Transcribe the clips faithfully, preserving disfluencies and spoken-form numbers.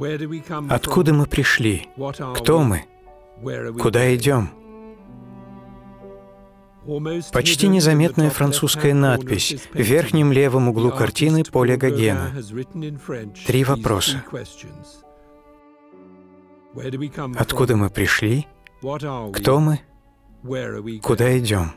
Откуда мы пришли? Кто мы? Куда идем? Почти незаметная французская надпись в верхнем левом углу картины Поля Гогена. Три вопроса. Откуда мы пришли? Кто мы? Куда идем?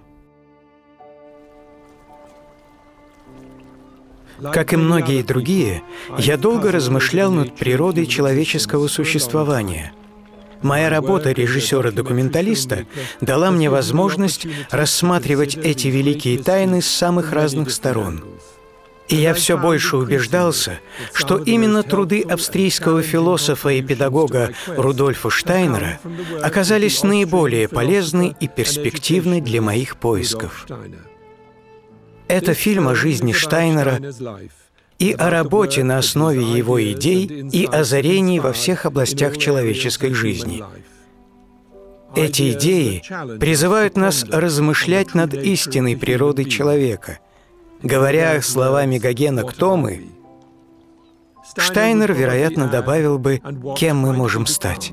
Как и многие другие, я долго размышлял над природой человеческого существования. Моя работа режиссера-документалиста дала мне возможность рассматривать эти великие тайны с самых разных сторон. И я все больше убеждался, что именно труды австрийского философа и педагога Рудольфа Штайнера оказались наиболее полезны и перспективны для моих поисков. Это фильм о жизни Штайнера и о работе на основе его идей и озарений во всех областях человеческой жизни. Эти идеи призывают нас размышлять над истинной природой человека. Говоря словами Гогена «Кто мы?», Штайнер, вероятно, добавил бы «Кем мы можем стать?».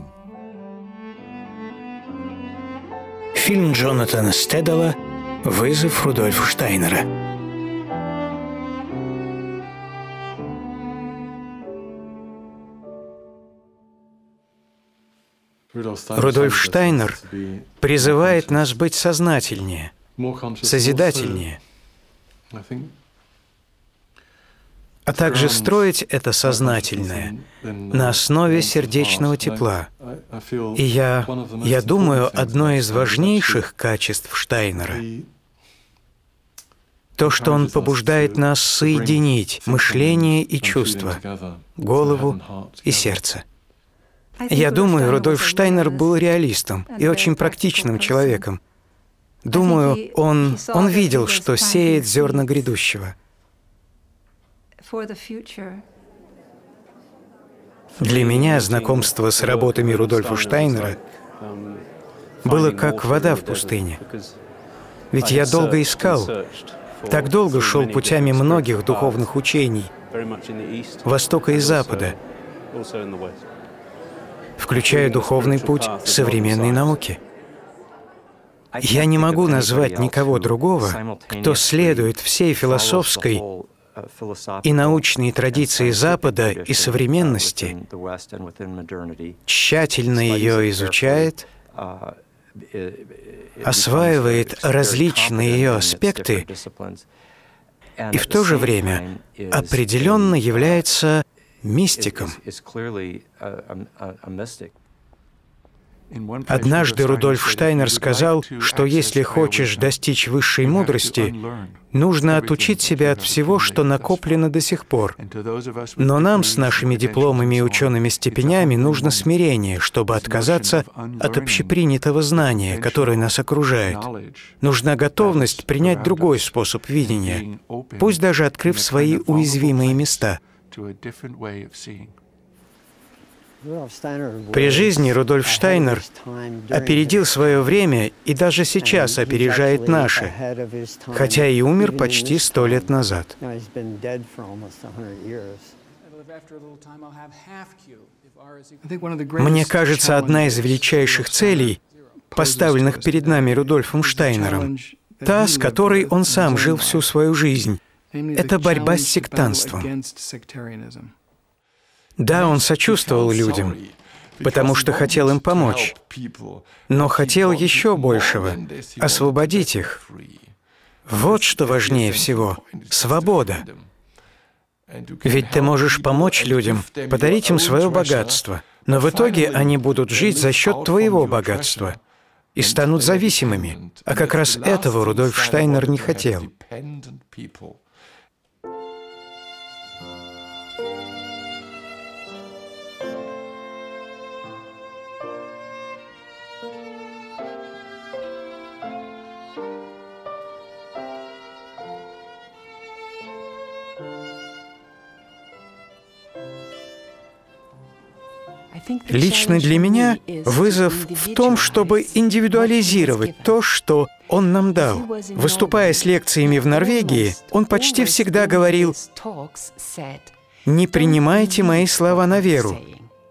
Фильм Джонатана Стэддала «Вызов Рудольфа Штайнера». Рудольф Штайнер призывает нас быть сознательнее, созидательнее, а также строить это сознательное на основе сердечного тепла. И я, я думаю, одно из важнейших качеств Штайнера — то, что он побуждает нас соединить мышление и чувства, голову и сердце. Я думаю, Рудольф Штайнер был реалистом и очень практичным человеком. Думаю, он, он видел, что сеет зерна грядущего. Для меня знакомство с работами Рудольфа Штайнера было как вода в пустыне. Ведь я долго искал, так долго шел путями многих духовных учений, Востока и Запада, включая духовный путь современной науки. Я не могу назвать никого другого, кто следует всей философской и научной традиции Запада и современности, тщательно ее изучает, осваивает различные ее аспекты и в то же время определенно является мистиком. Однажды Рудольф Штайнер сказал, что если хочешь достичь высшей мудрости, нужно отучить себя от всего, что накоплено до сих пор. Но нам с нашими дипломами и учеными степенями нужно смирение, чтобы отказаться от общепринятого знания, которое нас окружает. Нужна готовность принять другой способ видения, пусть даже открыв свои уязвимые места. При жизни Рудольф Штайнер опередил свое время и даже сейчас опережает наше, хотя и умер почти сто лет назад. Мне кажется, одна из величайших целей, поставленных перед нами Рудольфом Штайнером, та, с которой он сам жил всю свою жизнь, это борьба с сектантством. Да, он сочувствовал людям, потому что хотел им помочь, но хотел еще большего — освободить их. Вот что важнее всего — свобода. Ведь ты можешь помочь людям, подарить им свое богатство, но в итоге они будут жить за счет твоего богатства и станут зависимыми. А как раз этого Рудольф Штайнер не хотел. Лично для меня вызов в том, чтобы индивидуализировать то, что он нам дал. Выступая с лекциями в Норвегии, он почти всегда говорил: «Не принимайте мои слова на веру,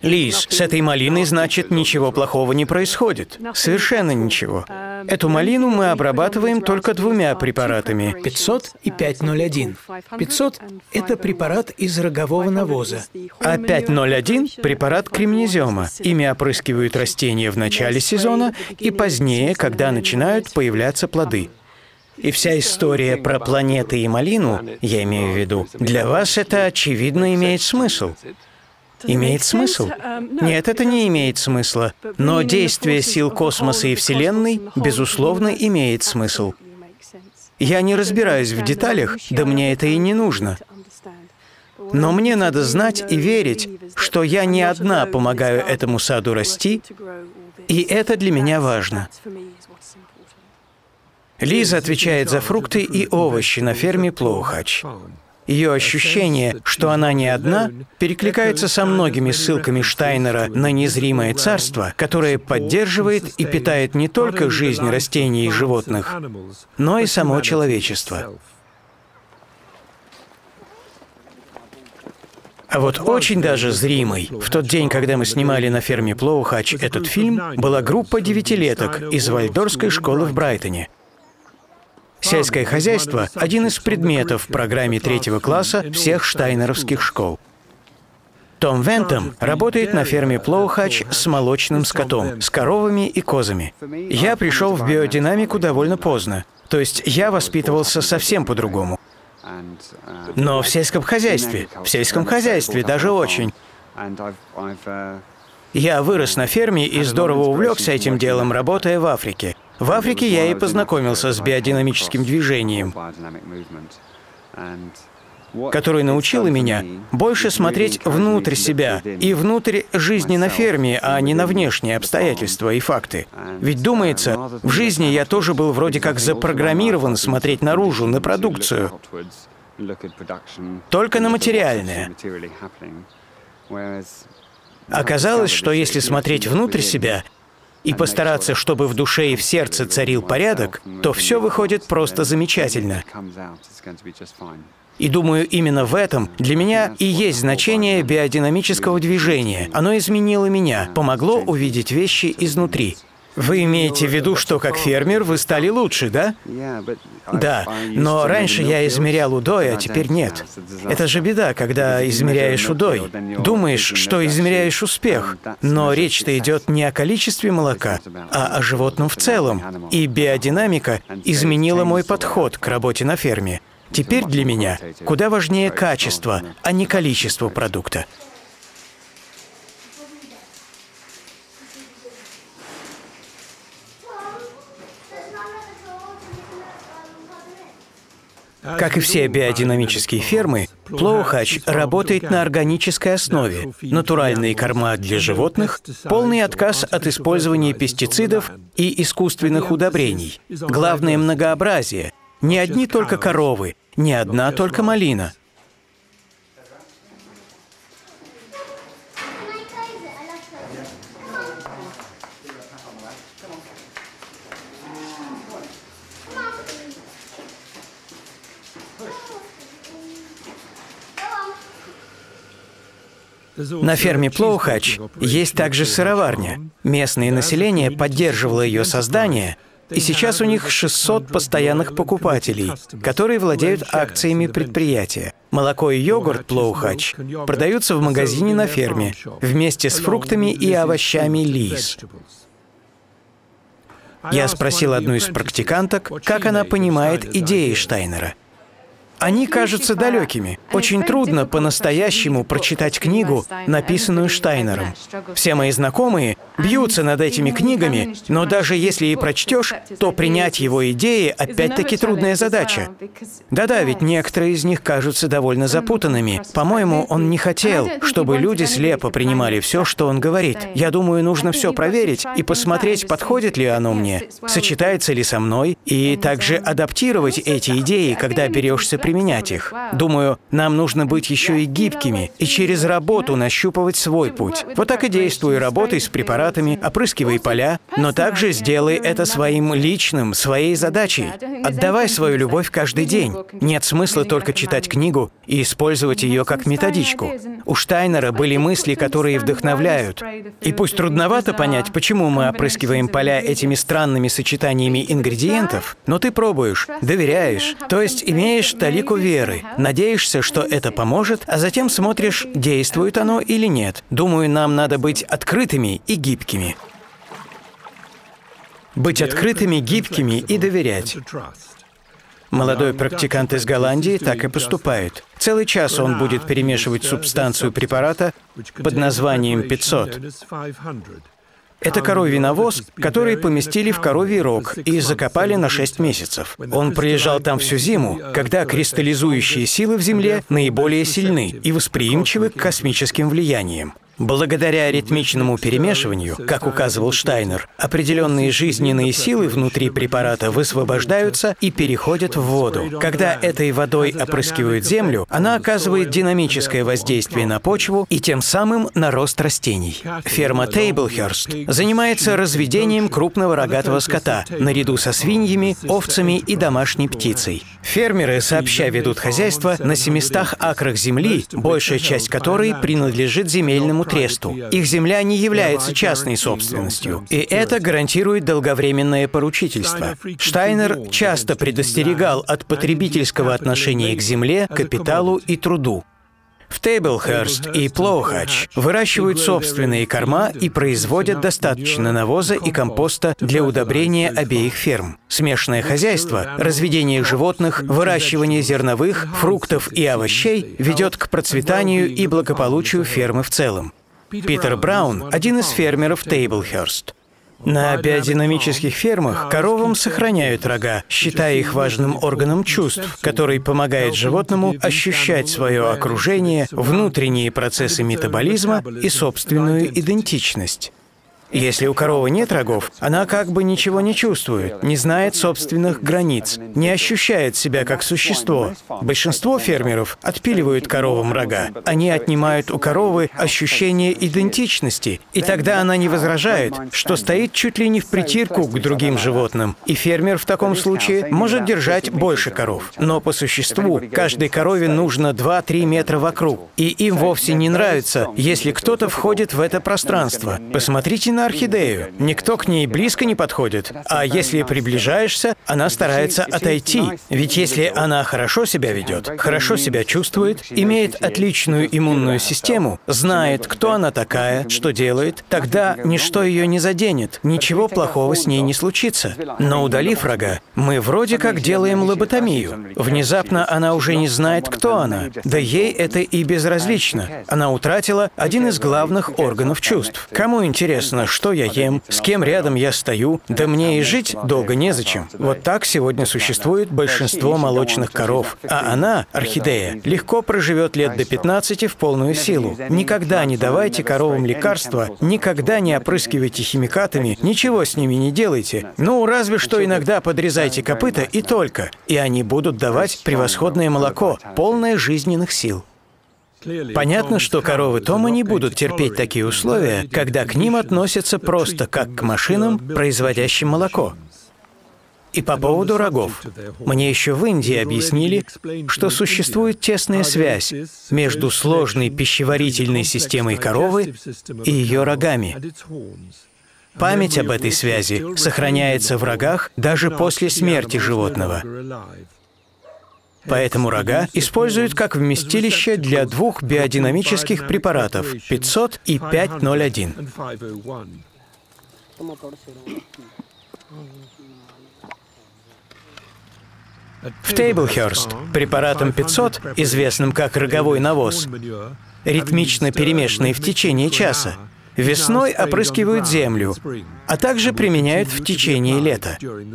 Лиз, с этой малиной, значит, ничего плохого не происходит. Совершенно ничего. Эту малину мы обрабатываем только двумя препаратами. пятьсот и пять ноль один. пятьсот – это препарат из рогового навоза. А пять ноль один – препарат кремнезема. Ими опрыскивают растения в начале сезона и позднее, когда начинают появляться плоды. И вся история про планеты и малину, я имею в виду, для вас это, очевидно, имеет смысл. Имеет смысл? Нет, это не имеет смысла. Но действие сил космоса и Вселенной, безусловно, имеет смысл. Я не разбираюсь в деталях, да мне это и не нужно. Но мне надо знать и верить, что я не одна помогаю этому саду расти, и это для меня важно. Лиза отвечает за фрукты и овощи на ферме Плоухач. Ее ощущение, что она не одна, перекликается со многими ссылками Штайнера на незримое царство, которое поддерживает и питает не только жизнь растений и животных, но и само человечество. А вот очень даже зримой, в тот день, когда мы снимали на ферме Плоухач этот фильм, была группа девятилеток из Вальдорфской школы в Брайтоне. Сельское хозяйство – один из предметов в программе третьего класса всех штайнеровских школ. Том Вентом работает на ферме Плоухач с молочным скотом, с коровами и козами. Я пришел в биодинамику довольно поздно, то есть я воспитывался совсем по-другому. Но в сельском хозяйстве, в сельском хозяйстве даже очень. Я вырос на ферме и здорово увлекся этим делом, работая в Африке. В Африке я и познакомился с биодинамическим движением, которое научило меня больше смотреть внутрь себя и внутрь жизни на ферме, а не на внешние обстоятельства и факты. Ведь, думается, в жизни я тоже был вроде как запрограммирован смотреть наружу, на продукцию, только на материальное. Оказалось, что если смотреть внутрь себя и постараться, чтобы в душе и в сердце царил порядок, то все выходит просто замечательно. И думаю, именно в этом для меня и есть значение биодинамического движения. Оно изменило меня, помогло увидеть вещи изнутри. Вы имеете в виду, что как фермер вы стали лучше, да? Да, но раньше я измерял удой, а теперь нет. Это же беда, когда измеряешь удой. Думаешь, что измеряешь успех, но речь-то идет не о количестве молока, а о животном в целом. И биодинамика изменила мой подход к работе на ферме. Теперь для меня куда важнее качество, а не количество продукта. Как и все биодинамические фермы, Плоухач работает на органической основе, натуральные корма для животных, полный отказ от использования пестицидов и искусственных удобрений. Главное — многообразие. Не одни только коровы, не одна только малина. На ферме Плоухач есть также сыроварня. Местное население поддерживало ее создание, и сейчас у них шестьсот постоянных покупателей, которые владеют акциями предприятия. Молоко и йогурт Плоухач продаются в магазине на ферме вместе с фруктами и овощами Лиз. Я спросил одну из практиканток, как она понимает идеи Штайнера. Они кажутся далекими. Очень трудно по-настоящему прочитать книгу, написанную Штайнером. Все мои знакомые бьются над этими книгами, но даже если и прочтешь, то принять его идеи опять-таки трудная задача. Да-да, ведь некоторые из них кажутся довольно запутанными. По-моему, он не хотел, чтобы люди слепо принимали все, что он говорит. Я думаю, нужно все проверить и посмотреть, подходит ли оно мне, сочетается ли со мной, и также адаптировать эти идеи, когда берешься применять. применять их. Думаю, нам нужно быть еще и гибкими и через работу нащупывать свой путь. Вот так и действую, работой с препаратами, препаратами, опрыскивай поля, но также сделай это своим личным, своей задачей. Отдавай свою любовь каждый день. Нет смысла только читать книгу и использовать ее как методичку. У Штайнера были мысли, которые вдохновляют. И пусть трудновато понять, почему мы опрыскиваем поля этими странными сочетаниями ингредиентов, но ты пробуешь, доверяешь, то есть имеешь талику веры, надеешься, что это поможет, а затем смотришь, действует оно или нет. Думаю, нам надо быть открытыми и гибкими. Быть открытыми, гибкими и доверять. Молодой практикант из Голландии так и поступает. Целый час он будет перемешивать субстанцию препарата под названием пятьсот. Это коровий навоз, который поместили в коровий рог и закопали на шесть месяцев. Он пролежал там всю зиму, когда кристаллизующие силы в Земле наиболее сильны и восприимчивы к космическим влияниям. Благодаря ритмичному перемешиванию, как указывал Штайнер, определенные жизненные силы внутри препарата высвобождаются и переходят в воду. Когда этой водой опрыскивают землю, она оказывает динамическое воздействие на почву и тем самым на рост растений. Ферма Тейблхерст занимается разведением крупного рогатого скота, наряду со свиньями, овцами и домашней птицей. Фермеры сообща ведут хозяйство на семистах акрах земли, большая часть которой принадлежит земельному тресту. Их земля не является частной собственностью, и это гарантирует долговременное поручительство. Штайнер часто предостерегал от потребительского отношения к земле, капиталу и труду. В Тейблхерст и Плоухач выращивают собственные корма и производят достаточно навоза и компоста для удобрения обеих ферм. Смешанное хозяйство, разведение животных, выращивание зерновых, фруктов и овощей ведет к процветанию и благополучию фермы в целом. Питер Браун – один из фермеров Тейблхерст. На биодинамических фермах коровам сохраняют рога, считая их важным органом чувств, который помогает животному ощущать свое окружение, внутренние процессы метаболизма и собственную идентичность. Если у коровы нет рогов, она как бы ничего не чувствует, не знает собственных границ, не ощущает себя как существо. Большинство фермеров отпиливают коровам рога. Они отнимают у коровы ощущение идентичности, и тогда она не возражает, что стоит чуть ли не в притирку к другим животным. И фермер в таком случае может держать больше коров. Но по существу каждой корове нужно два-три метра вокруг. И им вовсе не нравится, если кто-то входит в это пространство. Посмотрите на орхидею. Никто к ней близко не подходит. А если приближаешься, она старается отойти. Ведь если она хорошо себя ведет, хорошо себя чувствует, имеет отличную иммунную систему, знает, кто она такая, что делает, тогда ничто ее не заденет, ничего плохого с ней не случится. Но удалив рога, мы вроде как делаем лоботомию. Внезапно она уже не знает, кто она. Да ей это и безразлично. Она утратила один из главных органов чувств. Кому интересно, что я ем, с кем рядом я стою, да мне и жить долго незачем. Вот так сегодня существует большинство молочных коров. А она, орхидея, легко проживет лет до пятнадцати в полную силу. Никогда не давайте коровам лекарства, никогда не опрыскивайте химикатами, ничего с ними не делайте. Ну, разве что иногда подрезайте копыта и только. И они будут давать превосходное молоко, полное жизненных сил. Понятно, что коровы Тома не будут терпеть такие условия, когда к ним относятся просто как к машинам, производящим молоко. И по поводу рогов. Мне еще в Индии объяснили, что существует тесная связь между сложной пищеварительной системой коровы и ее рогами. Память об этой связи сохраняется в рогах даже после смерти животного. Поэтому рога используют как вместилище для двух биодинамических препаратов – пятьсот и пять ноль один. В Тейблхерст препаратом пятьсот, известным как роговой навоз, ритмично перемешанный в течение часа, весной опрыскивают землю, а также применяют в течение лета.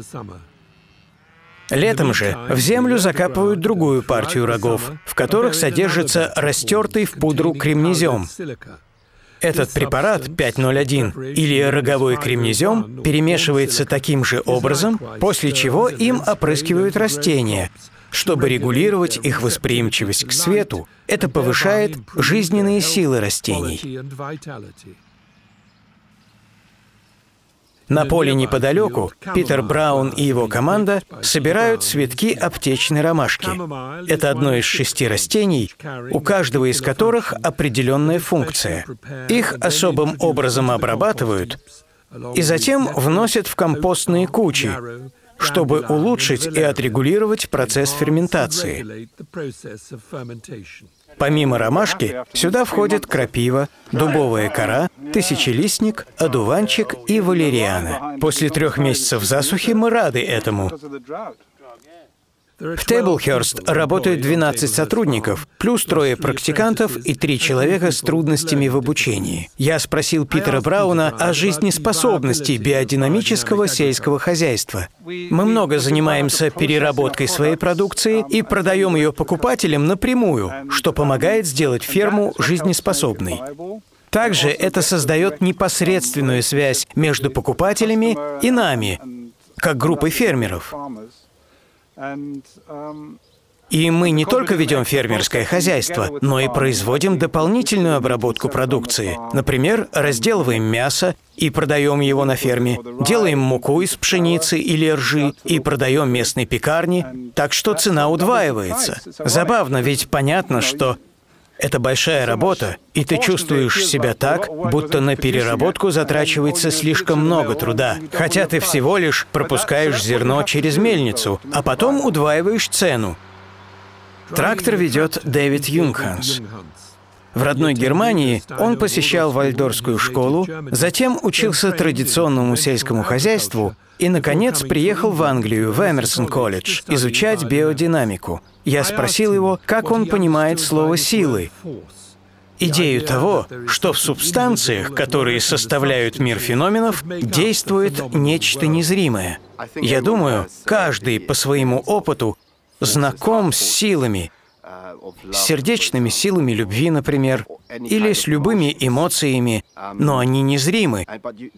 Летом же в землю закапывают другую партию рогов, в которых содержится растертый в пудру кремнезем. Этот препарат пять ноль один или роговой кремнезем перемешивается таким же образом, после чего им опрыскивают растения, чтобы регулировать их восприимчивость к свету. Это повышает жизненные силы растений. На поле неподалеку Питер Браун и его команда собирают цветки аптечной ромашки. Это одно из шести растений, у каждого из которых определенная функция. Их особым образом обрабатывают и затем вносят в компостные кучи, чтобы улучшить и отрегулировать процесс ферментации. Помимо ромашки, сюда входят крапива, дубовая кора, тысячелистник, одуванчик и валериана. После трех месяцев засухи мы рады этому. В Тейблхёрст работают двенадцать сотрудников, плюс трое практикантов и три человека с трудностями в обучении. Я спросил Питера Брауна о жизнеспособности биодинамического сельского хозяйства. Мы много занимаемся переработкой своей продукции и продаем ее покупателям напрямую, что помогает сделать ферму жизнеспособной. Также это создает непосредственную связь между покупателями и нами, как группой фермеров. И мы не только ведем фермерское хозяйство, но и производим дополнительную обработку продукции. Например, разделываем мясо и продаем его на ферме, делаем муку из пшеницы или ржи и продаем местной пекарне, так что цена удваивается. Забавно, ведь понятно, что это большая работа, и ты чувствуешь себя так, будто на переработку затрачивается слишком много труда, хотя ты всего лишь пропускаешь зерно через мельницу, а потом удваиваешь цену. Трактор ведет Дэвид Юнгханс. В родной Германии он посещал вальдорфскую школу, затем учился традиционному сельскому хозяйству и, наконец, приехал в Англию, в Эмерсон-колледж, изучать биодинамику. Я спросил его, как он понимает слово «силы». Идею того, что в субстанциях, которые составляют мир феноменов, действует нечто незримое. Я думаю, каждый по своему опыту знаком с силами, с сердечными силами любви, например, или с любыми эмоциями, но они незримы.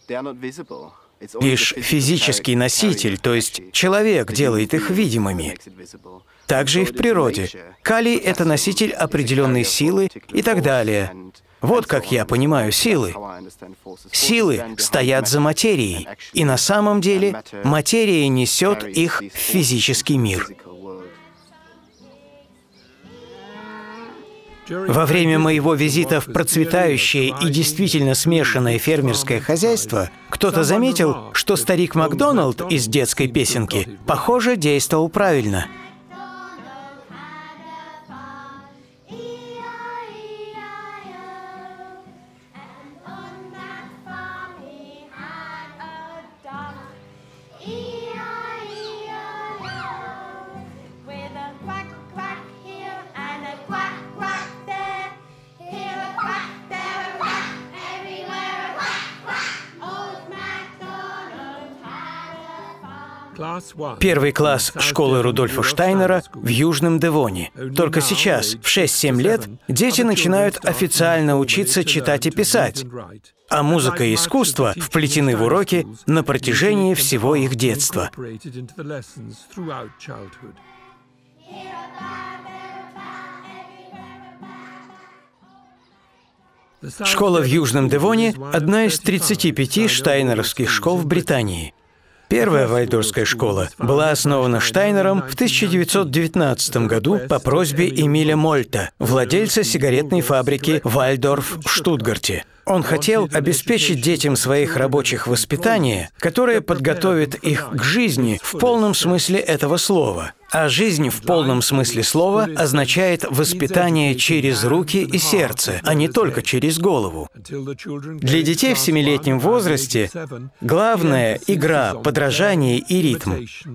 Лишь физический носитель, то есть человек, делает их видимыми. Также и в природе. Калий — это носитель определенной силы и так далее. Вот как я понимаю силы. Силы стоят за материей, и на самом деле материя несет их в физический мир. Во время моего визита в процветающее и действительно смешанное фермерское хозяйство кто-то заметил, что старик Макдоналд из детской песенки, похоже, действовал правильно. Первый класс школы Рудольфа Штайнера в Южном Девоне. Только сейчас, в шесть-семь лет, дети начинают официально учиться читать и писать, а музыка и искусство вплетены в уроки на протяжении всего их детства. Школа в Южном Девоне – одна из тридцати пяти штайнеровских школ в Британии. Первая вальдорфская школа была основана Штайнером в тысяча девятьсот девятнадцатом году по просьбе Эмиля Мольта, владельца сигаретной фабрики «Вальдорф» в Штутгарте. Он хотел обеспечить детям своих рабочих воспитание, которое подготовит их к жизни в полном смысле этого слова. А жизнь в полном смысле слова означает воспитание через руки и сердце, а не только через голову. Для детей в семилетнем возрасте главное — игра, подражание и ритм.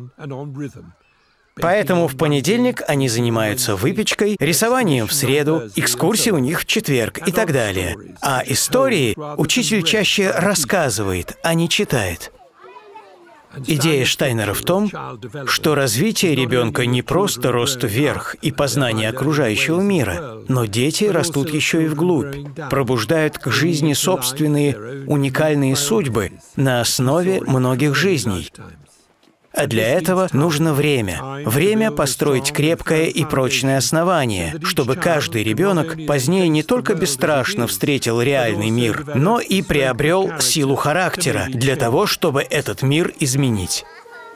Поэтому в понедельник они занимаются выпечкой, рисованием в среду, экскурсии у них в четверг и так далее. А истории учитель чаще рассказывает, а не читает. Идея Штайнера в том, что развитие ребенка не просто рост вверх и познание окружающего мира, но дети растут еще и вглубь, пробуждают к жизни собственные уникальные судьбы на основе многих жизней. А для этого нужно время. Время построить крепкое и прочное основание, чтобы каждый ребенок позднее не только бесстрашно встретил реальный мир, но и приобрел силу характера для того, чтобы этот мир изменить.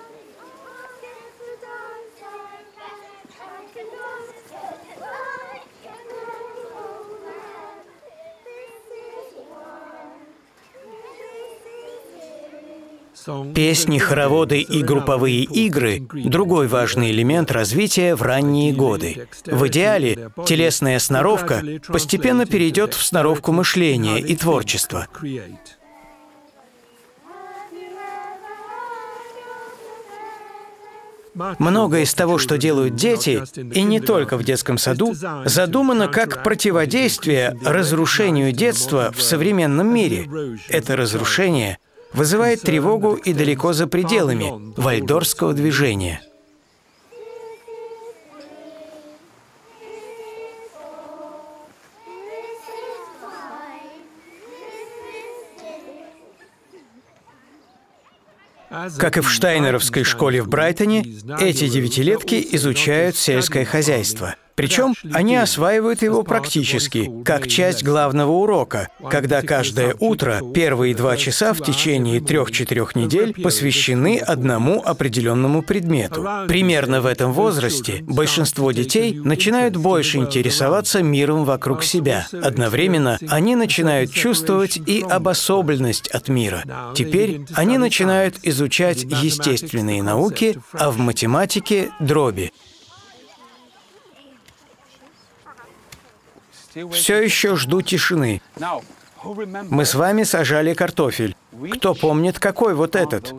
Песни, хороводы и групповые игры – другой важный элемент развития в ранние годы. В идеале телесная сноровка постепенно перейдет в сноровку мышления и творчества. Многое из того, что делают дети, и не только в детском саду, задумано как противодействие разрушению детства в современном мире. Это разрушение вызывает тревогу и далеко за пределами вальдорфского движения. Как и в штайнеровской школе в Брайтоне, эти девятилетки изучают сельское хозяйство. Причем они осваивают его практически, как часть главного урока, когда каждое утро первые два часа в течение трех-четырех недель посвящены одному определенному предмету. Примерно в этом возрасте большинство детей начинают больше интересоваться миром вокруг себя. Одновременно они начинают чувствовать и обособленность от мира. Теперь они начинают изучать естественные науки, а в математике – дроби. Все еще жду тишины. Мы с вами сажали картофель. Кто помнит, какой вот этот?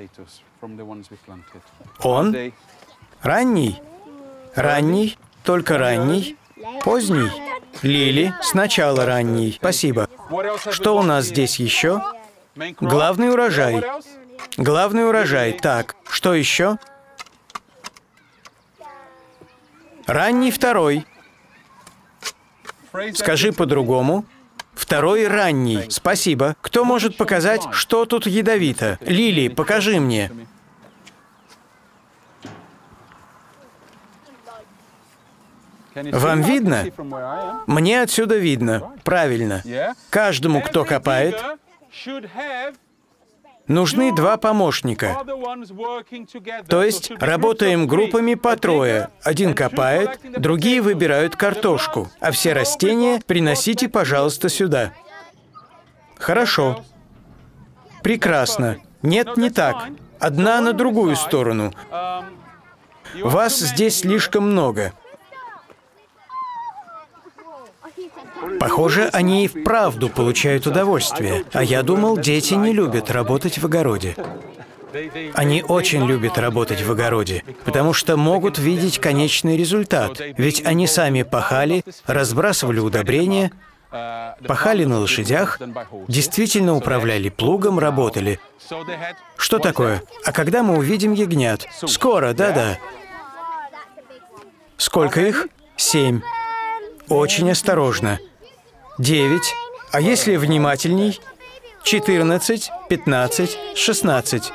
Он? Ранний? Ранний? Только ранний? Поздний? Лили? Сначала ранний. Спасибо. Что у нас здесь еще? Главный урожай. Главный урожай. Так, что еще? Ранний второй. Скажи по-другому. Второй ранний. Спасибо. Кто может показать, что тут ядовито? Лили, покажи мне. Вам видно? Мне отсюда видно. Правильно. Каждому, кто копает, нужны два помощника. То есть работаем группами по трое. Один копает, другие выбирают картошку. А все растения приносите, пожалуйста, сюда. Хорошо. Прекрасно. Нет, не так. Одна на другую сторону. Вас здесь слишком много. Похоже, они и вправду получают удовольствие. А я думал, дети не любят работать в огороде. Они очень любят работать в огороде, потому что могут видеть конечный результат. Ведь они сами пахали, разбрасывали удобрения, пахали на лошадях, действительно управляли плугом, работали. Что такое? А когда мы увидим ягнят? Скоро, да-да. Сколько их? Семь. Очень осторожно. Девять. А если внимательней? Четырнадцать, пятнадцать, шестнадцать.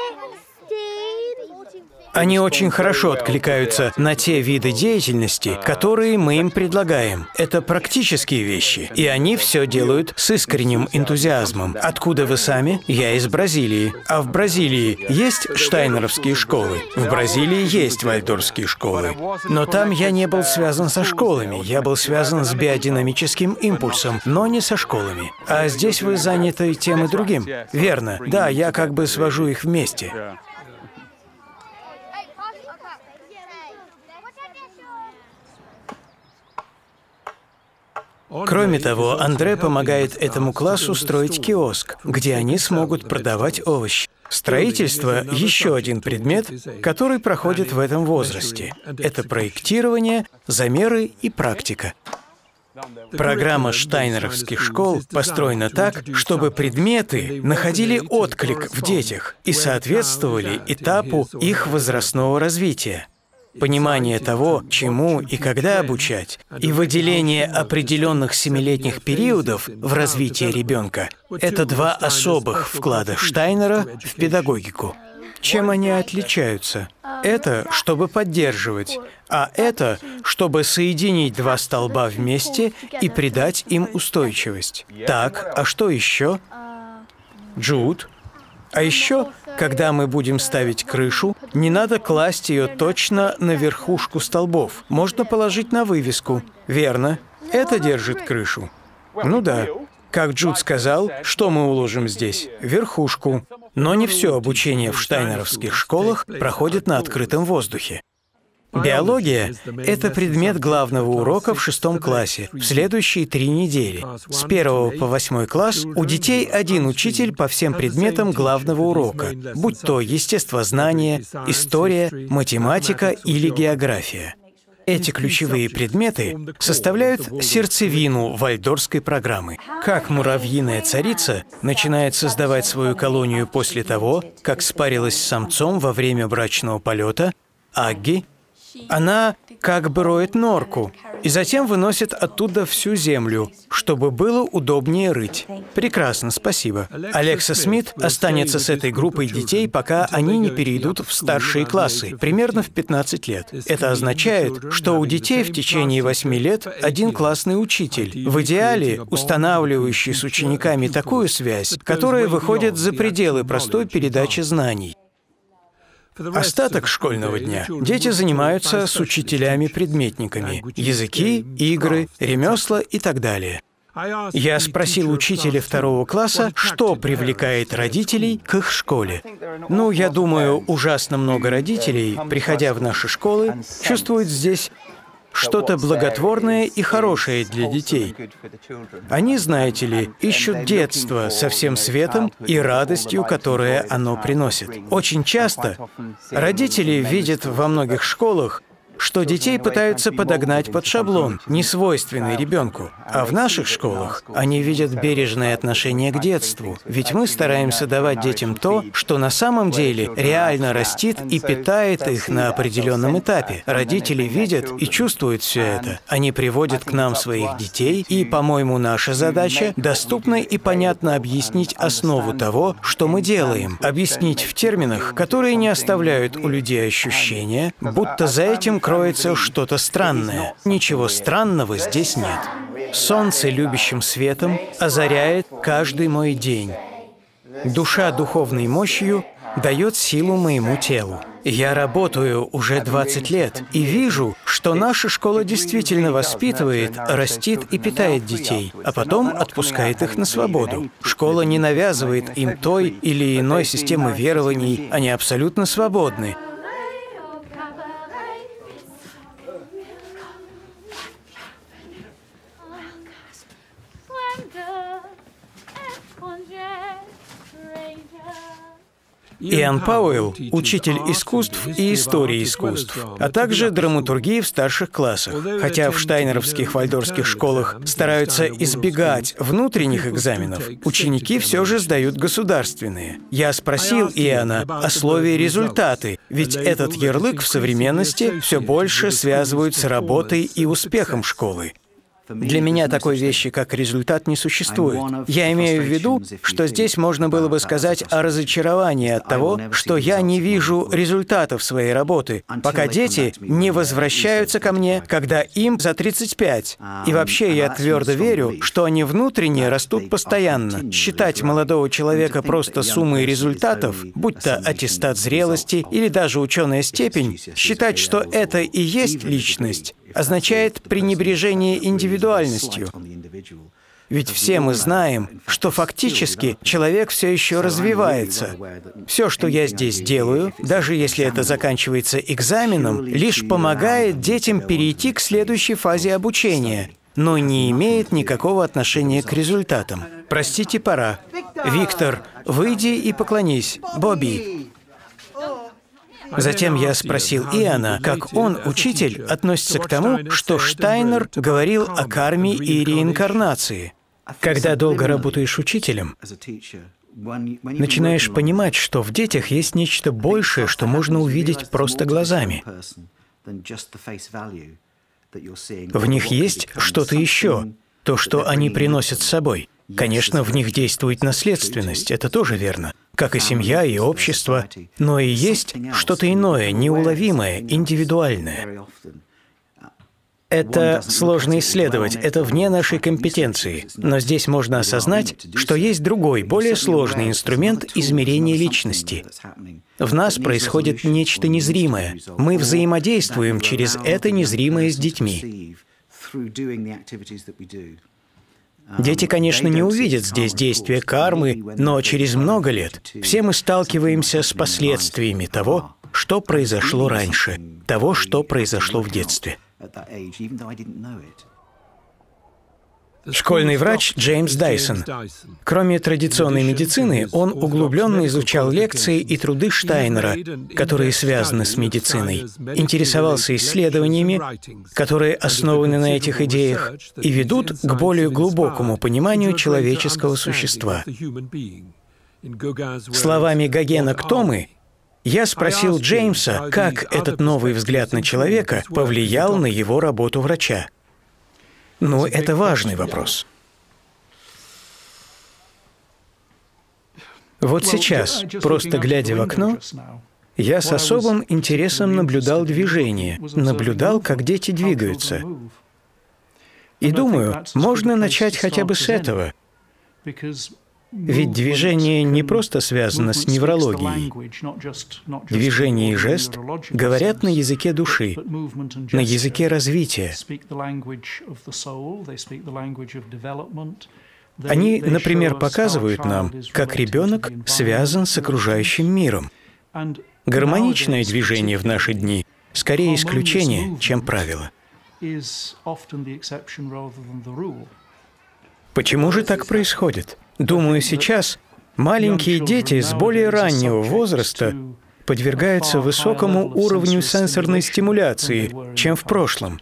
Они очень хорошо откликаются на те виды деятельности, которые мы им предлагаем. Это практические вещи, и они все делают с искренним энтузиазмом. Откуда вы сами? Я из Бразилии. А в Бразилии есть штайнеровские школы? В Бразилии есть вальдорфские школы. Но там я не был связан со школами, я был связан с биодинамическим импульсом, но не со школами. А здесь вы заняты тем и другим. Верно. Да, я как бы свожу их вместе. Кроме того, Андре помогает этому классу строить киоск, где они смогут продавать овощи. Строительство – еще один предмет, который проходит в этом возрасте. Это проектирование, замеры и практика. Программа штайнеровских школ построена так, чтобы предметы находили отклик в детях и соответствовали этапу их возрастного развития. Понимание того, чему и когда обучать, и выделение определенных семилетних периодов в развитии ребенка – это два особых вклада Штайнера в педагогику. Чем они отличаются? Это чтобы поддерживать, а это чтобы соединить два столба вместе и придать им устойчивость. Так, а что еще? Джуд. А еще, когда мы будем ставить крышу, не надо класть ее точно на верхушку столбов. Можно положить на вывеску. Верно. Это держит крышу. Ну да. Как Джуд сказал, что мы уложим здесь? Верхушку. Но не все обучение в штайнеровских школах проходит на открытом воздухе. Биология – это предмет главного урока в шестом классе в следующие три недели. С первого по восьмой класс у детей один учитель по всем предметам главного урока, будь то естествознание, история, математика или география. Эти ключевые предметы составляют сердцевину вальдорфской программы. Как муравьиная царица начинает создавать свою колонию после того, как спарилась с самцом во время брачного полета, Агги, она как бы роет норку и затем выносит оттуда всю землю, чтобы было удобнее рыть. Прекрасно, спасибо. Алекса Смит останется с этой группой детей, пока они не перейдут в старшие классы, примерно в пятнадцать лет. Это означает, что у детей в течение восьми лет один классный учитель, в идеале устанавливающий с учениками такую связь, которая выходит за пределы простой передачи знаний. Остаток школьного дня дети занимаются с учителями-предметниками – языки, игры, ремесла и так далее. Я спросил учителя второго класса, что привлекает родителей к их школе. Ну, я думаю, ужасно много родителей, приходя в наши школы, чувствуют здесь что-то благотворное и хорошее для детей. Они, знаете ли, ищут детство со всем светом и радостью, которое оно приносит. Очень часто родители видят во многих школах, что детей пытаются подогнать под шаблон, не свойственный ребенку. А в наших школах они видят бережное отношение к детству, ведь мы стараемся давать детям то, что на самом деле реально растит и питает их на определенном этапе. Родители видят и чувствуют все это. Они приводят к нам своих детей, и, по-моему, наша задача – доступно и понятно объяснить основу того, что мы делаем, объяснить в терминах, которые не оставляют у людей ощущения, будто за этим кроется что-то странное. Ничего странного здесь нет. Солнце любящим светом озаряет каждый мой день. Душа духовной мощью дает силу моему телу. Я работаю уже двадцать лет и вижу, что наша школа действительно воспитывает, растит и питает детей, а потом отпускает их на свободу. Школа не навязывает им той или иной системы верований, они абсолютно свободны. Иоанн Пауэлл – учитель искусств и истории искусств, а также драматургии в старших классах. Хотя в штайнеровских вальдорфских школах стараются избегать внутренних экзаменов, ученики все же сдают государственные. Я спросил Иоанна о слове «результаты», ведь этот ярлык в современности все больше связывают с работой и успехом школы. Для меня такой вещи, как результат, не существует. Я имею в виду, что здесь можно было бы сказать о разочаровании от того, что я не вижу результатов своей работы, пока дети не возвращаются ко мне, когда им за тридцать пять. И вообще я твердо верю, что они внутренне растут постоянно. Считать молодого человека просто суммой результатов, будь то аттестат зрелости или даже ученая степень, считать, что это и есть личность, означает пренебрежение индивидуальностью. Ведь все мы знаем, что фактически человек все еще развивается. Все, что я здесь делаю, даже если это заканчивается экзаменом, лишь помогает детям перейти к следующей фазе обучения, но не имеет никакого отношения к результатам. Простите, пора. Виктор, выйди и поклонись. Бобби. Затем я спросил Иоанна, как он, учитель, относится к тому, что Штайнер говорил о карме и реинкарнации. Когда долго работаешь учителем, начинаешь понимать, что в детях есть нечто большее, что можно увидеть просто глазами. В них есть что-то еще, то, что они приносят с собой. Конечно, в них действует наследственность, это тоже верно. как и семья и общество, но и есть что-то иное, неуловимое, индивидуальное. Это сложно исследовать, это вне нашей компетенции, но здесь можно осознать, что есть другой, более сложный инструмент измерения личности. В нас происходит нечто незримое. Мы взаимодействуем через это незримое с детьми. Дети, конечно, не увидят здесь действия кармы, но через много лет все мы сталкиваемся с последствиями того, что произошло раньше, того, что произошло в детстве. Школьный врач Джеймс Дайсон. Кроме традиционной медицины, он углубленно изучал лекции и труды Штайнера, которые связаны с медициной, интересовался исследованиями, которые основаны на этих идеях и ведут к более глубокому пониманию человеческого существа. Словами Гогена «Кто мы?» я спросил Джеймса, как этот новый взгляд на человека повлиял на его работу врача. Ну, это важный вопрос. Вот сейчас, просто глядя в окно, я с особым интересом наблюдал движение, наблюдал, как дети двигаются. И думаю, можно начать хотя бы с этого. Ведь движение не просто связано с неврологией. Движение и жест говорят на языке души, на языке развития. Они, например, показывают нам, как ребенок связан с окружающим миром. Гармоничное движение в наши дни скорее исключение, чем правило. Почему же так происходит? Думаю, сейчас маленькие дети с более раннего возраста подвергаются высокому уровню сенсорной стимуляции, чем в прошлом.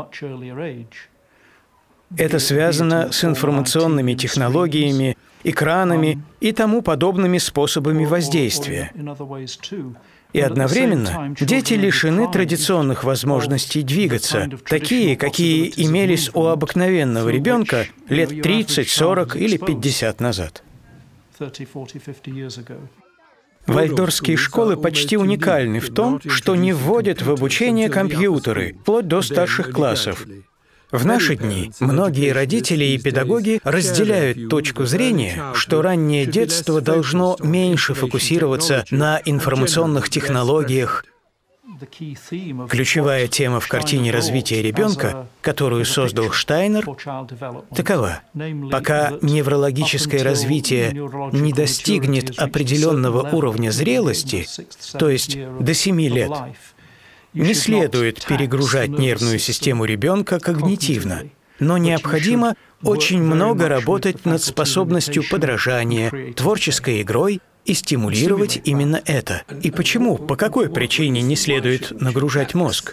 Это связано с информационными технологиями, экранами и тому подобными способами воздействия. И одновременно дети лишены традиционных возможностей двигаться, такие, какие имелись у обыкновенного ребенка лет тридцать, сорок или пятьдесят назад. Вальдорфские школы почти уникальны в том, что не вводят в обучение компьютеры, вплоть до старших классов. В наши дни многие родители и педагоги разделяют точку зрения, что раннее детство должно меньше фокусироваться на информационных технологиях. Ключевая тема в картине развития ребенка, которую создал Штайнер, такова: пока неврологическое развитие не достигнет определенного уровня зрелости, то есть до семи лет, не следует перегружать нервную систему ребенка когнитивно, но необходимо очень много работать над способностью подражания, творческой игрой и стимулировать именно это. И почему, по какой причине не следует нагружать мозг?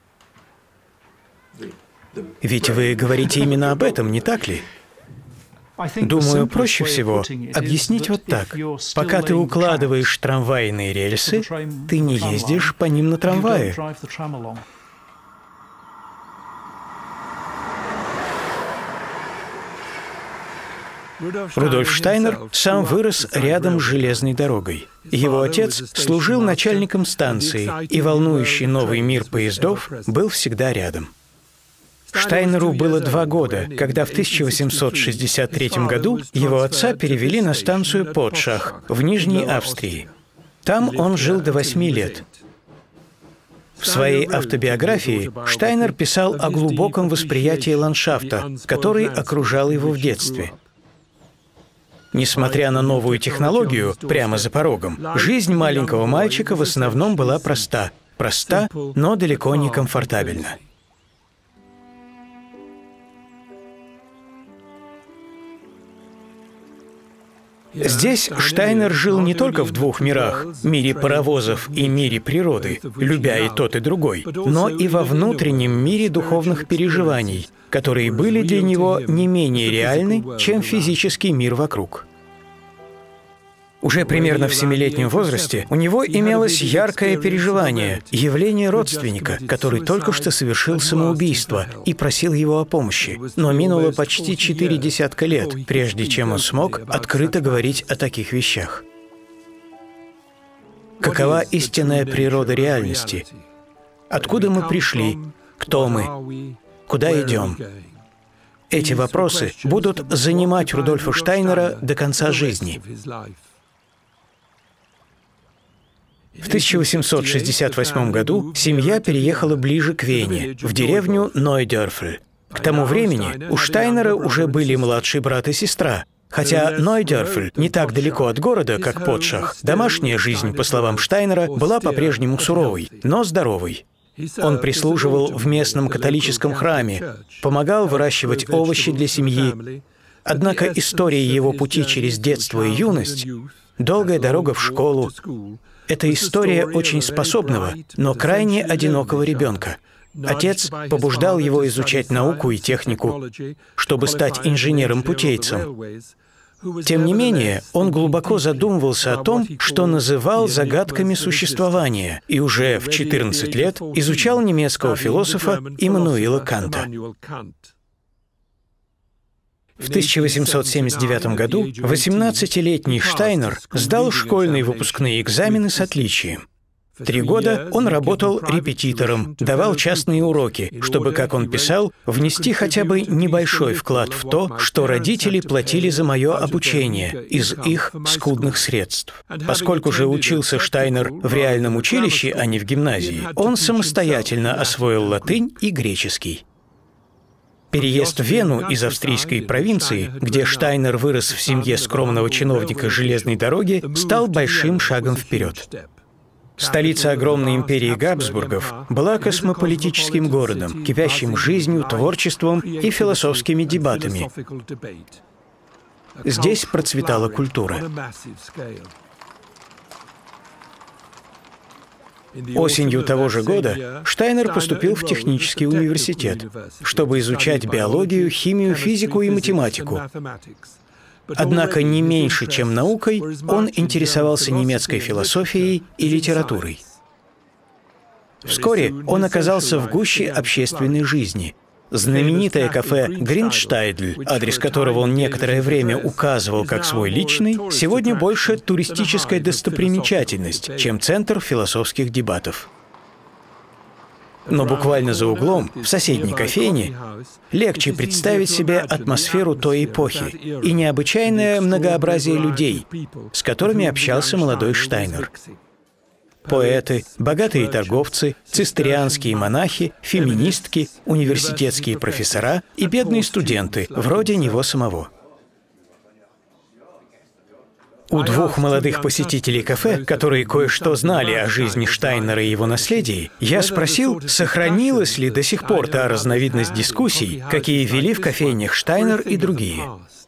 Ведь вы говорите именно об этом, не так ли? Думаю, проще всего объяснить вот так. Пока ты укладываешь трамвайные рельсы, ты не ездишь по ним на трамвае. Рудольф Штайнер сам вырос рядом с железной дорогой. Его отец служил начальником станции, и волнующий новый мир поездов был всегда рядом. Штайнеру было два года, когда в тысяча восемьсот шестьдесят третьем году его отца перевели на станцию Потшах в Нижней Австрии. Там он жил до восьми лет. В своей автобиографии Штайнер писал о глубоком восприятии ландшафта, который окружал его в детстве. Несмотря на новую технологию прямо за порогом, жизнь маленького мальчика в основном была проста. Проста, но далеко не комфортабельна. Здесь Штайнер жил не только в двух мирах – мире паровозов и мире природы, любя и тот, и другой, но и во внутреннем мире духовных переживаний, которые были для него не менее реальны, чем физический мир вокруг. Уже примерно в семилетнем возрасте у него имелось яркое переживание, явление родственника, который только что совершил самоубийство и просил его о помощи. Но минуло почти четыре десятка лет, прежде чем он смог открыто говорить о таких вещах. Какова истинная природа реальности? Откуда мы пришли? Кто мы? Куда идем? Эти вопросы будут занимать Рудольфа Штайнера до конца жизни. В тысяча восемьсот шестьдесят восьмом году семья переехала ближе к Вене, в деревню Нойдёрфль. К тому времени у Штайнера уже были младший брат и сестра. Хотя Нойдёрфль не так далеко от города, как Потшах, домашняя жизнь, по словам Штайнера, была по-прежнему суровой, но здоровой. Он прислуживал в местном католическом храме, помогал выращивать овощи для семьи. Однако история его пути через детство и юность, долгая дорога в школу, это история очень способного, но крайне одинокого ребенка. Отец побуждал его изучать науку и технику, чтобы стать инженером-путейцем. Тем не менее, он глубоко задумывался о том, что называл загадками существования, и уже в четырнадцать лет изучал немецкого философа Иммануила Канта. В тысяча восемьсот семьдесят девятом году восемнадцатилетний Штайнер сдал школьные выпускные экзамены с отличием. Три года он работал репетитором, давал частные уроки, чтобы, как он писал, внести хотя бы небольшой вклад в то, что родители платили за мое обучение из их скудных средств. Поскольку же учился Штайнер в реальном училище, а не в гимназии, он самостоятельно освоил латынь и греческий. Переезд в Вену из австрийской провинции, где Штайнер вырос в семье скромного чиновника железной дороги, стал большим шагом вперед. Столица огромной империи Габсбургов была космополитическим городом, кипящим жизнью, творчеством и философскими дебатами. Здесь процветала культура. Осенью того же года Штайнер поступил в технический университет, чтобы изучать биологию, химию, физику и математику. Однако не меньше, чем наукой, он интересовался немецкой философией и литературой. Вскоре он оказался в гуще общественной жизни. Знаменитое кафе «Гринштайдль», адрес которого он некоторое время указывал как свой личный, сегодня больше туристическая достопримечательность, чем центр философских дебатов. Но буквально за углом, в соседней кофейне, легче представить себе атмосферу той эпохи и необычайное многообразие людей, с которыми общался молодой Штайнер. Поэты, богатые торговцы, цистерианские монахи, феминистки, университетские профессора и бедные студенты, вроде него самого. У двух молодых посетителей кафе, которые кое-что знали о жизни Штайнера и его наследии, я спросил, сохранилась ли до сих пор та разновидность дискуссий, какие вели в кофейнях Штайнер и другие.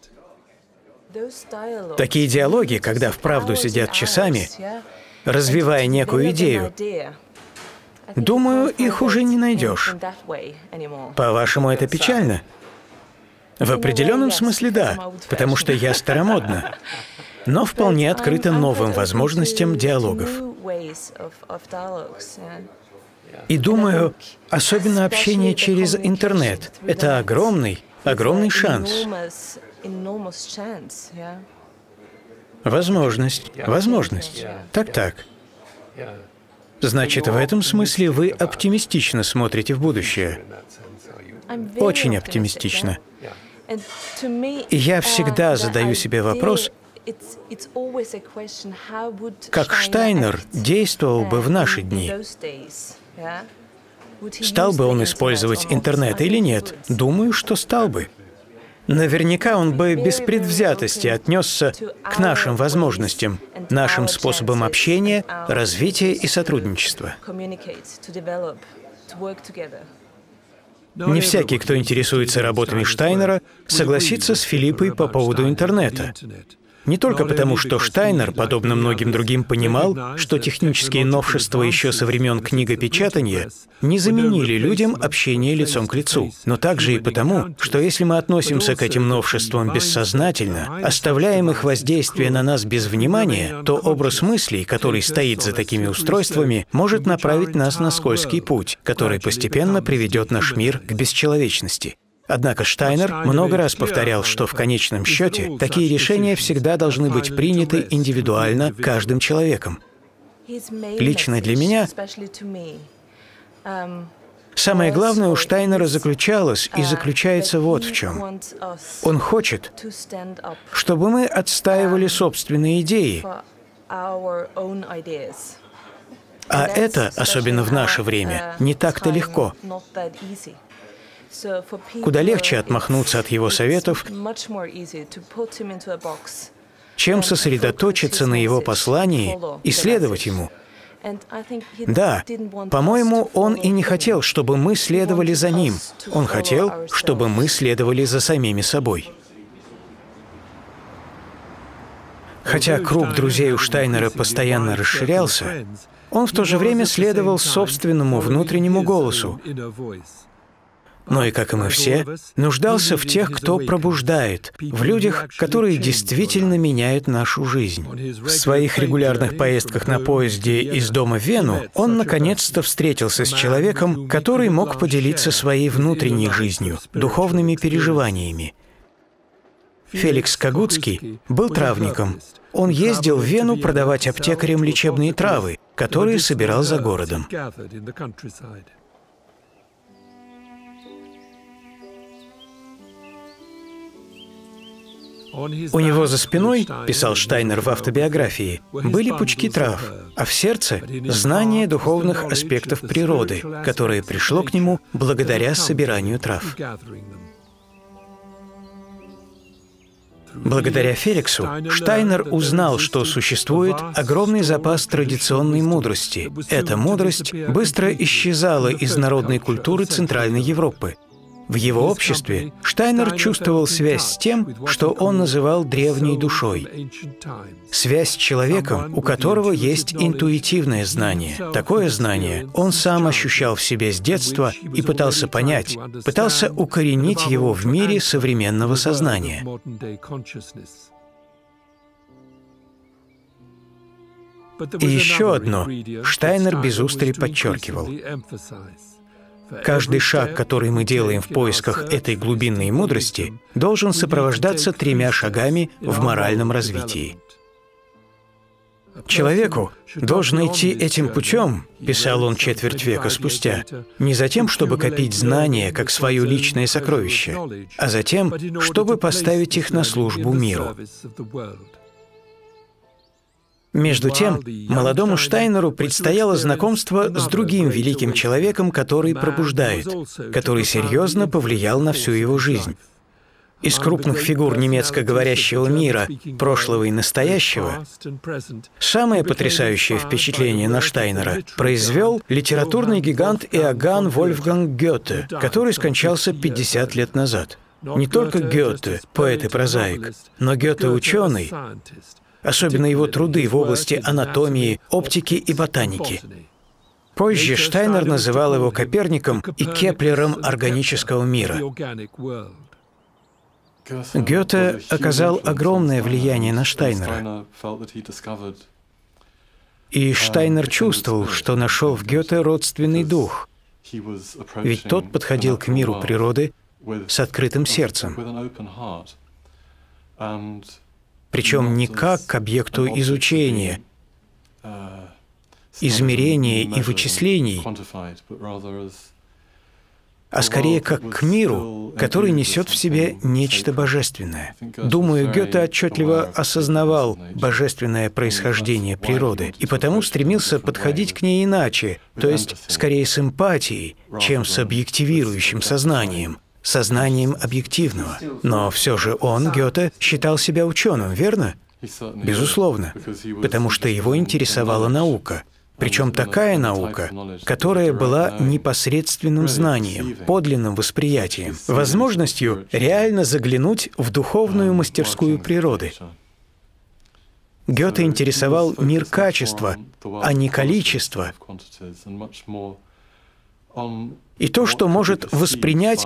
Такие диалоги, когда вправду сидят часами, развивая некую идею, думаю, их уже не найдешь. По-вашему, это печально? В определенном смысле да, потому что я старомодна, но вполне открыта новым возможностям диалогов. И думаю, особенно общение через интернет — это огромный, огромный шанс. Возможность, возможность. Так-так. Значит, в этом смысле вы оптимистично смотрите в будущее. Очень оптимистично. И я всегда задаю себе вопрос, как Штайнер действовал бы в наши дни? Стал бы он использовать интернет или нет? Думаю, что стал бы. Наверняка он бы без предвзятости отнесся к нашим возможностям, нашим способам общения, развития и сотрудничества. Не всякий, кто интересуется работами Штайнера, согласится с Филиппой по поводу интернета. Не только потому, что Штайнер, подобно многим другим, понимал, что технические новшества еще со времен книгопечатания не заменили людям общение лицом к лицу, но также и потому, что если мы относимся к этим новшествам бессознательно, оставляем их воздействие на нас без внимания, то образ мыслей, который стоит за такими устройствами, может направить нас на скользкий путь, который постепенно приведет наш мир к бесчеловечности. Однако Штайнер много раз повторял, что в конечном счете такие решения всегда должны быть приняты индивидуально каждым человеком. Лично для меня самое главное у Штайнера заключалось и заключается вот в чем. Он хочет, чтобы мы отстаивали собственные идеи. А это, особенно в наше время, не так-то легко. Куда легче отмахнуться от его советов, чем сосредоточиться на его послании и следовать ему. Да, по-моему, он и не хотел, чтобы мы следовали за ним. Он хотел, чтобы мы следовали за самими собой. Хотя круг друзей у Штайнера постоянно расширялся, он в то же время следовал собственному внутреннему голосу. Но и, как и мы все, нуждался в тех, кто пробуждает, в людях, которые действительно меняют нашу жизнь. В своих регулярных поездках на поезде из дома в Вену он наконец-то встретился с человеком, который мог поделиться своей внутренней жизнью, духовными переживаниями. Феликс Кагутский был травником. Он ездил в Вену продавать аптекарям лечебные травы, которые собирал за городом. У него за спиной, писал Штайнер в автобиографии, были пучки трав, а в сердце — знание духовных аспектов природы, которое пришло к нему благодаря собиранию трав. Благодаря Феликсу Штайнер узнал, что существует огромный запас традиционной мудрости. Эта мудрость быстро исчезала из народной культуры Центральной Европы. В его обществе Штайнер чувствовал связь с тем, что он называл древней душой. Связь с человеком, у которого есть интуитивное знание. Такое знание он сам ощущал в себе с детства и пытался понять, пытался укоренить его в мире современного сознания. И еще одно Штайнер без устали подчеркивал. Каждый шаг, который мы делаем в поисках этой глубинной мудрости, должен сопровождаться тремя шагами в моральном развитии. Человеку должен идти этим путем, писал он четверть века спустя, не за тем, чтобы копить знания как свое личное сокровище, а за тем, чтобы поставить их на службу миру. Между тем, молодому Штайнеру предстояло знакомство с другим великим человеком, который пробуждает, который серьезно повлиял на всю его жизнь. Из крупных фигур немецко-говорящего мира, прошлого и настоящего, самое потрясающее впечатление на Штайнера произвел литературный гигант Иоганн Вольфганг Гёте, который скончался пятьдесят лет назад. Не только Гёте, поэт и прозаик, но Гёте — ученый, особенно его труды в области анатомии, оптики и ботаники. Позже Штайнер называл его Коперником и Кеплером органического мира. Гёте оказал огромное влияние на Штайнера. И Штайнер чувствовал, что нашел в Гёте родственный дух, ведь тот подходил к миру природы с открытым сердцем. Причем не как к объекту изучения, измерения и вычислений, а скорее как к миру, который несет в себе нечто божественное. Думаю, Гёте отчетливо осознавал божественное происхождение природы и потому стремился подходить к ней иначе, то есть скорее с эмпатией, чем с объективирующим сознанием. Сознанием объективного. Но все же он, Гёте, считал себя ученым, верно? Безусловно, потому что его интересовала наука. Причем такая наука, которая была непосредственным знанием, подлинным восприятием, возможностью реально заглянуть в духовную мастерскую природы. Гёте интересовал мир качества, а не количества. И то, что может воспринять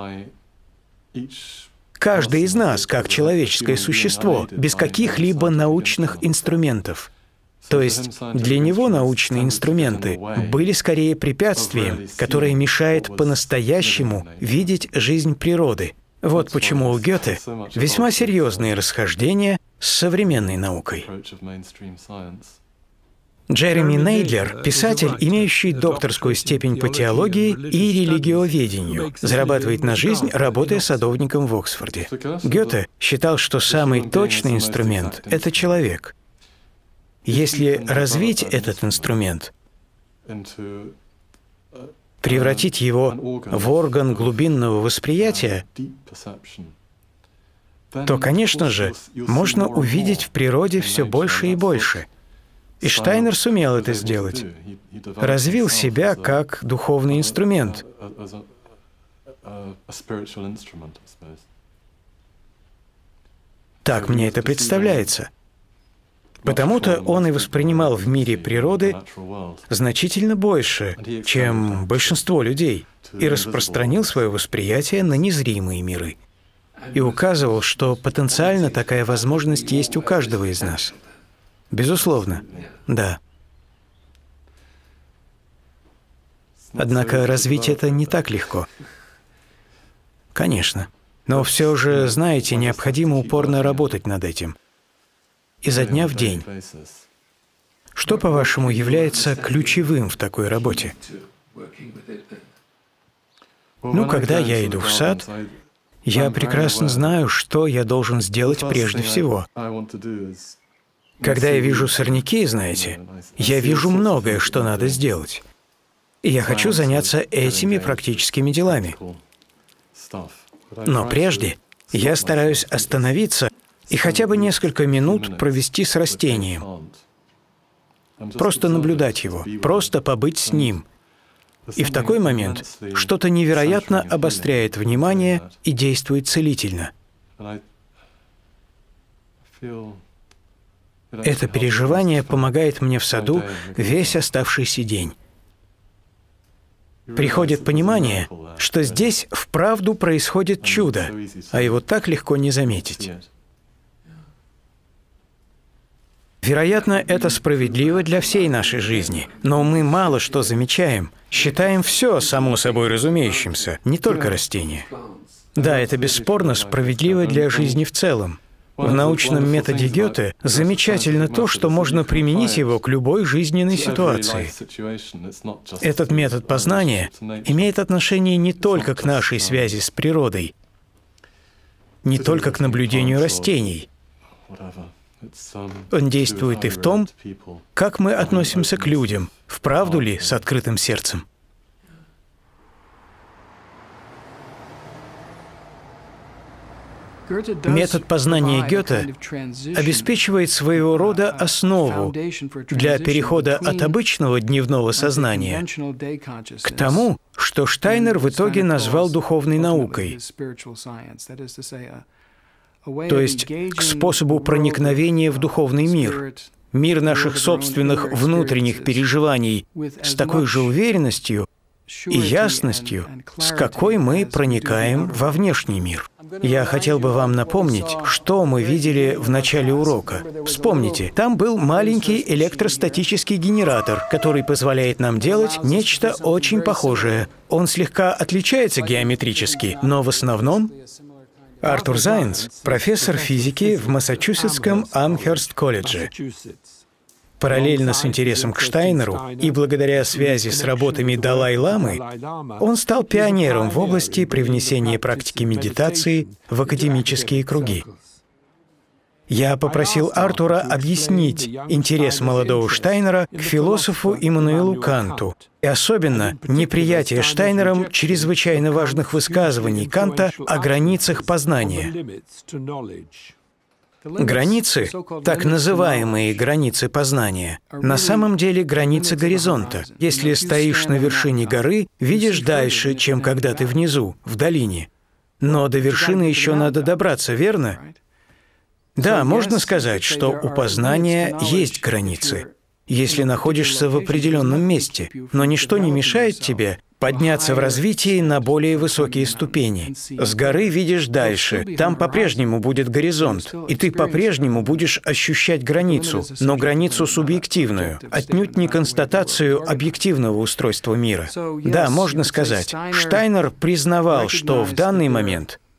каждый из нас как человеческое существо, без каких-либо научных инструментов. То есть для него научные инструменты были скорее препятствием, которое мешает по-настоящему видеть жизнь природы. Вот почему у Гёте весьма серьезные расхождения с современной наукой. Джереми Нейдлер – писатель, имеющий докторскую степень по теологии и религиоведению, зарабатывает на жизнь, работая садовником в Оксфорде. Гёте считал, что самый точный инструмент – это человек. Если развить этот инструмент, превратить его в орган глубинного восприятия, то, конечно же, можно увидеть в природе все больше и больше. И Штайнер сумел это сделать. Развил себя как духовный инструмент. Так мне это представляется. Потому-то он и воспринимал в мире природы значительно больше, чем большинство людей, и распространил свое восприятие на незримые миры. И указывал, что потенциально такая возможность есть у каждого из нас. Безусловно, да. Однако развить это не так легко. Конечно. Но все же, знаете, необходимо упорно работать над этим. Изо дня в день. Что, по-вашему, является ключевым в такой работе? Ну, когда я иду в сад, я прекрасно знаю, что я должен сделать прежде всего. Когда я вижу сорняки, знаете, я вижу многое, что надо сделать. И я хочу заняться этими практическими делами. Но прежде я стараюсь остановиться и хотя бы несколько минут провести с растением. Просто наблюдать его, просто побыть с ним. И в такой момент что-то невероятно обостряет внимание и действует целительно. Это переживание помогает мне в саду весь оставшийся день. Приходит понимание, что здесь вправду происходит чудо, а его так легко не заметить. Вероятно, это справедливо для всей нашей жизни, но мы мало что замечаем, считаем все само собой разумеющимся, не только растения. Да, это бесспорно справедливо для жизни в целом. В научном методе Гёте замечательно то, что можно применить его к любой жизненной ситуации. Этот метод познания имеет отношение не только к нашей связи с природой, не только к наблюдению растений. Он действует и в том, как мы относимся к людям, вправду ли с открытым сердцем. Метод познания Гёте обеспечивает своего рода основу для перехода от обычного дневного сознания к тому, что Штайнер в итоге назвал духовной наукой, то есть к способу проникновения в духовный мир, мир наших собственных внутренних переживаний с такой же уверенностью и ясностью, с какой мы проникаем во внешний мир. Я хотел бы вам напомнить, что мы видели в начале урока. Вспомните, там был маленький электростатический генератор, который позволяет нам делать нечто очень похожее. Он слегка отличается геометрически, но в основном... Артур Зайнс – профессор физики в Массачусетском Амхерст-колледже. Параллельно с интересом к Штайнеру и благодаря связи с работами Далай-ламы, он стал пионером в области привнесения практики медитации в академические круги. Я попросил Артура объяснить интерес молодого Штайнера к философу Иммануилу Канту, и особенно неприятие Штайнером чрезвычайно важных высказываний Канта о границах познания. Границы, так называемые границы познания, на самом деле границы горизонта. Если стоишь на вершине горы, видишь дальше, чем когда ты внизу, в долине. Но до вершины еще надо добраться, верно? Да, можно сказать, что у познания есть границы, если находишься в определенном месте, но ничто не мешает тебе подняться в развитии на более высокие ступени. С горы видишь дальше, там по-прежнему будет горизонт, и ты по-прежнему будешь ощущать границу, но границу субъективную, отнюдь не констатацию объективного устройства мира. Да, можно сказать, Штайнер признавал, что в данный момент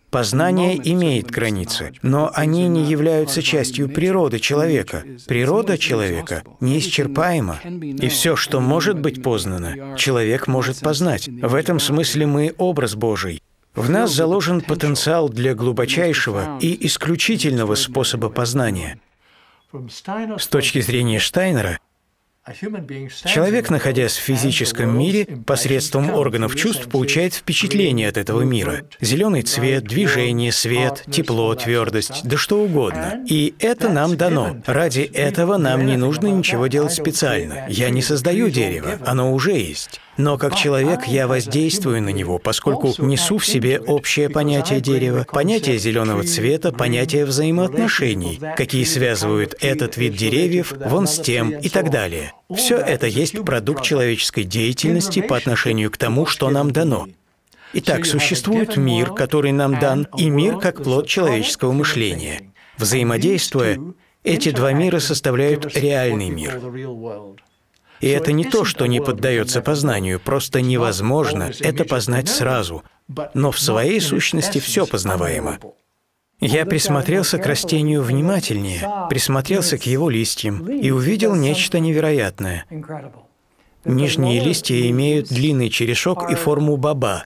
Познание имеет границы, но они не являются частью природы человека. Природа человека неисчерпаема, и все, что может быть познано, человек может познать. В этом смысле мы образ Божий. В нас заложен потенциал для глубочайшего и исключительного способа познания. С точки зрения Штайнера, человек, находясь в физическом мире, посредством органов чувств получает впечатление от этого мира. Зеленый цвет, движение, свет, тепло, твердость, да что угодно. И это нам дано. Ради этого нам не нужно ничего делать специально. Я не создаю дерево, оно уже есть. Но как человек я воздействую на него, поскольку несу в себе общее понятие дерева, понятие зеленого цвета, понятие взаимоотношений, какие связывают этот вид деревьев вон с тем и так далее. Все это есть продукт человеческой деятельности по отношению к тому, что нам дано. Итак, существует мир, который нам дан, и мир как плод человеческого мышления. Взаимодействуя, эти два мира составляют реальный мир. И это не то, что не поддается познанию, просто невозможно это познать сразу. Но в своей сущности все познаваемо. Я присмотрелся к растению внимательнее, присмотрелся к его листьям и увидел нечто невероятное. Нижние листья имеют длинный черешок и форму боба.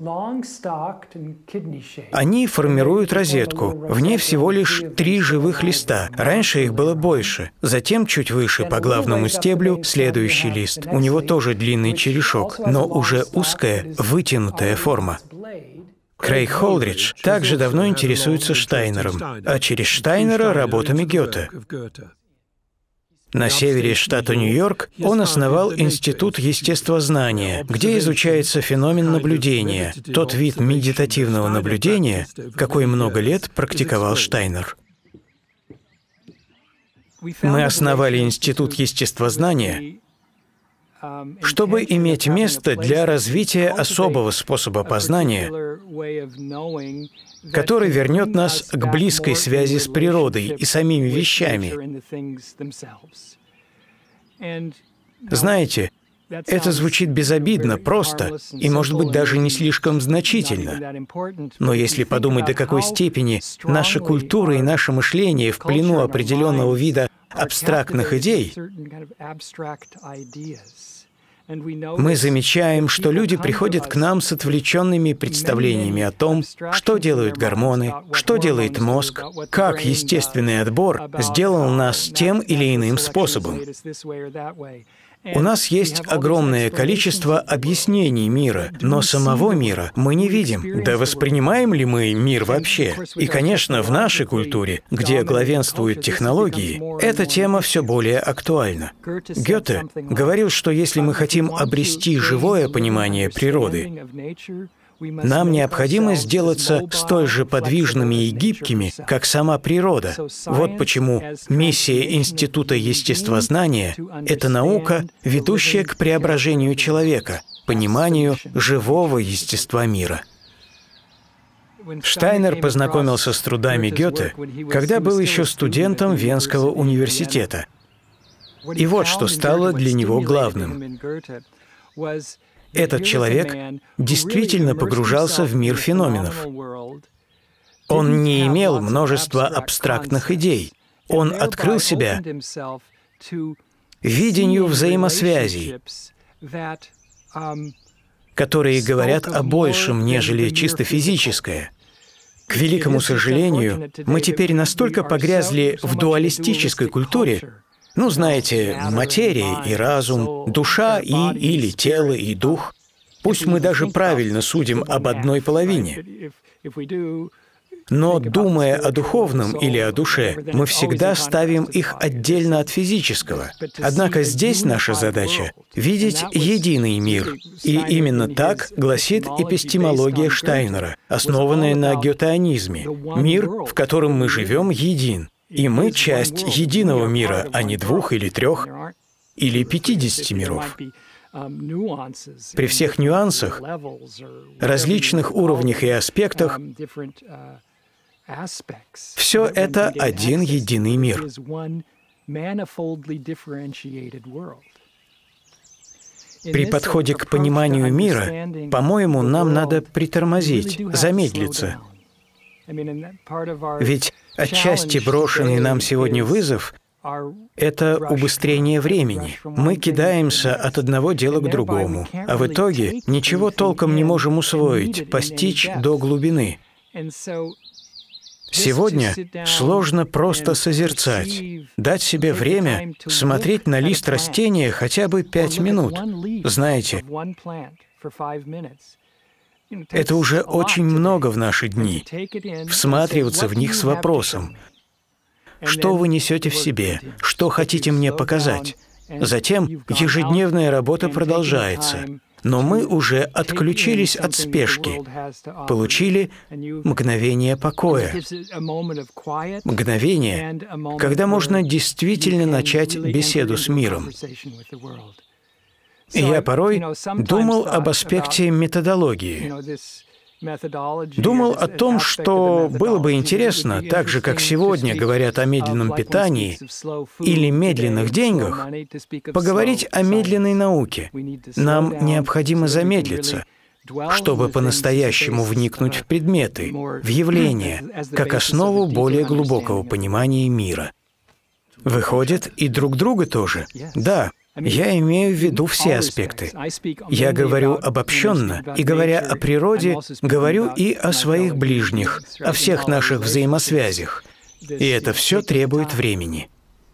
Они формируют розетку. В ней всего лишь три живых листа. Раньше их было больше. Затем чуть выше по главному стеблю следующий лист. У него тоже длинный черешок, но уже узкая, вытянутая форма. Крейг Холдридж также давно интересуется Штайнером, а через Штайнера — работами Гёте. На севере штата Нью-Йорк он основал Институт естествознания, где изучается феномен наблюдения, тот вид медитативного наблюдения, какой много лет практиковал Штайнер. Мы основали Институт естествознания, чтобы иметь место для развития особого способа познания, который вернет нас к близкой связи с природой и самими вещами. Знаете, это звучит безобидно, просто и, может быть, даже не слишком значительно. Но если подумать, до какой степени наша культура и наше мышление в плену определенного вида абстрактных идей, мы замечаем, что люди приходят к нам с отвлеченными представлениями о том, что делают гормоны, что делает мозг, как естественный отбор сделал нас тем или иным способом. У нас есть огромное количество объяснений мира, но самого мира мы не видим. Да воспринимаем ли мы мир вообще? И, конечно, в нашей культуре, где главенствуют технологии, эта тема все более актуальна. Гёте говорил, что если мы хотим обрести живое понимание природы, нам необходимо сделаться столь же подвижными и гибкими, как сама природа. Вот почему миссия Института естествознания — это наука, ведущая к преображению человека, пониманию живого естества мира. Штайнер познакомился с трудами Гёте, когда был еще студентом Венского университета. И вот что стало для него главным. Этот человек действительно погружался в мир феноменов. Он не имел множества абстрактных идей. Он открыл себя видению взаимосвязей, которые говорят о большем, нежели чисто физическое. К великому сожалению, мы теперь настолько погрязли в дуалистической культуре, ну, знаете, материя и разум, душа и или тело и дух. Пусть мы даже правильно судим об одной половине. Но, думая о духовном или о душе, мы всегда ставим их отдельно от физического. Однако здесь наша задача — видеть единый мир. И именно так гласит эпистемология Штайнера, основанная на гётеанизме. Мир, в котором мы живем, един. И мы часть единого мира, а не двух или трех, или пятидесяти миров. При всех нюансах, различных уровнях и аспектах, все это один единый мир. При подходе к пониманию мира, по-моему, нам надо притормозить, замедлиться. Ведь отчасти брошенный нам сегодня вызов — это убыстрение времени. Мы кидаемся от одного дела к другому, а в итоге ничего толком не можем усвоить, постичь до глубины. Сегодня сложно просто созерцать, дать себе время смотреть на лист растения хотя бы пять минут. Знаете, это уже очень много в наши дни. Всматриваться в них с вопросом: что вы несете в себе, что хотите мне показать? Затем ежедневная работа продолжается. Но мы уже отключились от спешки, получили мгновение покоя. Мгновение, когда можно действительно начать беседу с миром. И я порой думал об аспекте методологии. Думал о том, что было бы интересно, так же, как сегодня говорят о медленном питании или медленных деньгах, поговорить о медленной науке. Нам необходимо замедлиться, чтобы по-настоящему вникнуть в предметы, в явления, как основу более глубокого понимания мира. Выходит, и друг друга тоже? Да. Я имею в виду все аспекты. Я говорю обобщенно, и говоря о природе, говорю и о своих ближних, о всех наших взаимосвязях. И это все требует времени.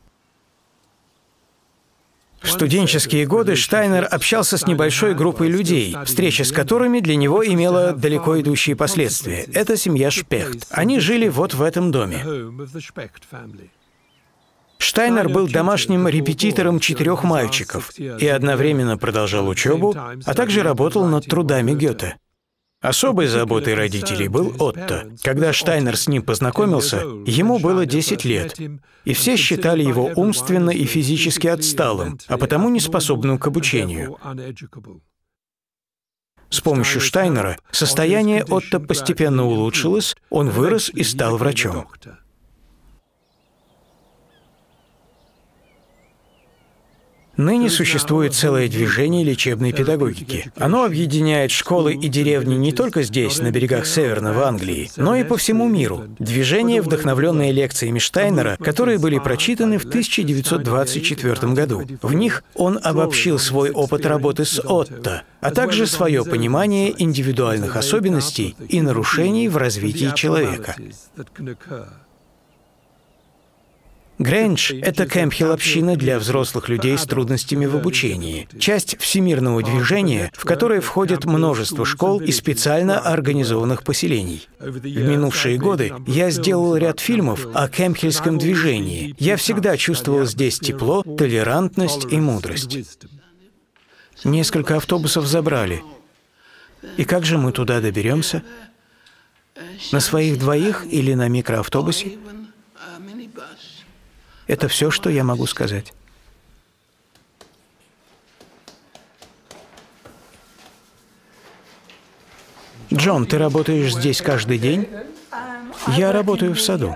В студенческие годы Штайнер общался с небольшой группой людей, встреча с которыми для него имела далеко идущие последствия. Это семья Шпехт. Они жили вот в этом доме. Штайнер был домашним репетитором четырех мальчиков и одновременно продолжал учебу, а также работал над трудами Гёте. Особой заботой родителей был Отто. Когда Штайнер с ним познакомился, ему было десять лет, и все считали его умственно и физически отсталым, а потому неспособным к обучению. С помощью Штайнера состояние Отто постепенно улучшилось, он вырос и стал врачом. Ныне существует целое движение лечебной педагогики. Оно объединяет школы и деревни не только здесь, на берегах Северного Англии, но и по всему миру. Движение, вдохновленное лекциями Штайнера, которые были прочитаны в тысяча девятьсот двадцать четвёртом году. В них он обобщил свой опыт работы с Отто, а также свое понимание индивидуальных особенностей и нарушений в развитии человека. Грэндж — это Кэмпхилл-община для взрослых людей с трудностями в обучении, часть всемирного движения, в которое входит множество школ и специально организованных поселений. В минувшие годы я сделал ряд фильмов о Кэмпхиллском движении. Я всегда чувствовал здесь тепло, толерантность и мудрость. Несколько автобусов забрали. И как же мы туда доберемся? На своих двоих или на микроавтобусе? Это все, что я могу сказать. Джон, ты работаешь здесь каждый день? Я работаю в саду.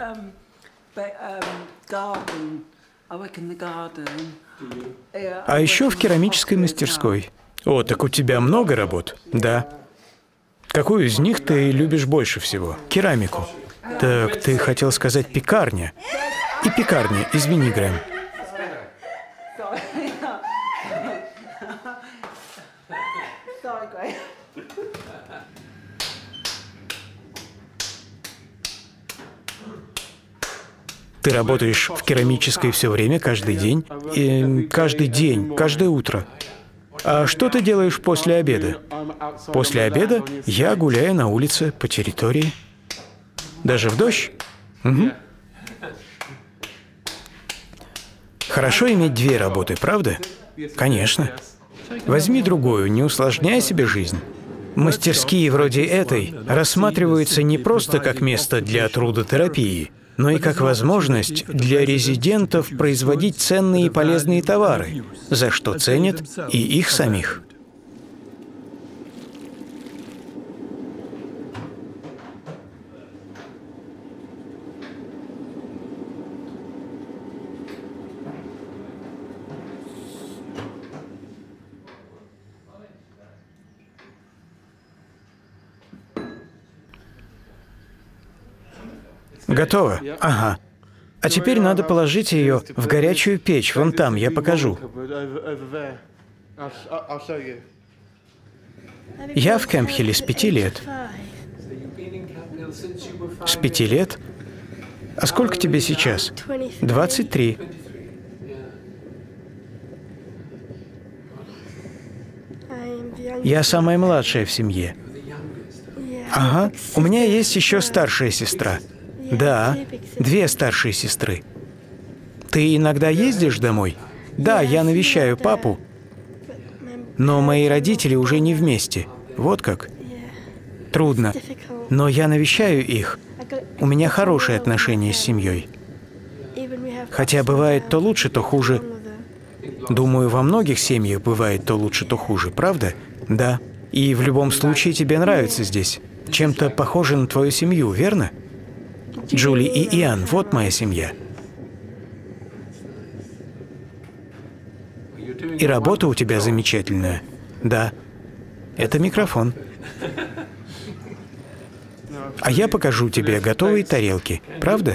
А еще в керамической мастерской. О, так у тебя много работ? Да. Какую из них ты любишь больше всего? Керамику. Так ты хотел сказать пекарня. И пекарня, извини, Грэм. Ты работаешь в керамической все время, каждый день? И каждый день, каждое утро. А что ты делаешь после обеда? После обеда я гуляю на улице, по территории. Даже в дождь? Угу. Хорошо иметь две работы, правда? Конечно. Возьми другую, не усложняй себе жизнь. Мастерские вроде этой рассматриваются не просто как место для трудотерапии, но и как возможность для резидентов производить ценные и полезные товары, за что ценят и их самих. Готово? Ага. А теперь надо положить ее в горячую печь. Вон там, я покажу. Я в Кэмп-Хилле с пяти лет. С пяти лет? А сколько тебе сейчас? Двадцать три. Я самая младшая в семье. Ага. У меня есть еще старшая сестра. Да, две старшие сестры. Ты иногда ездишь домой? Да, я навещаю папу. Но мои родители уже не вместе. Вот как? Трудно. Но я навещаю их. У меня хорошие отношения с семьей. Хотя бывает то лучше, то хуже. Думаю, во многих семьях бывает то лучше, то хуже, правда? Да. И в любом случае тебе нравится здесь. Чем-то похоже на твою семью, верно? Джули и Иоанн, вот моя семья. И работа у тебя замечательная. Да. Это микрофон. А я покажу тебе готовые тарелки, правда?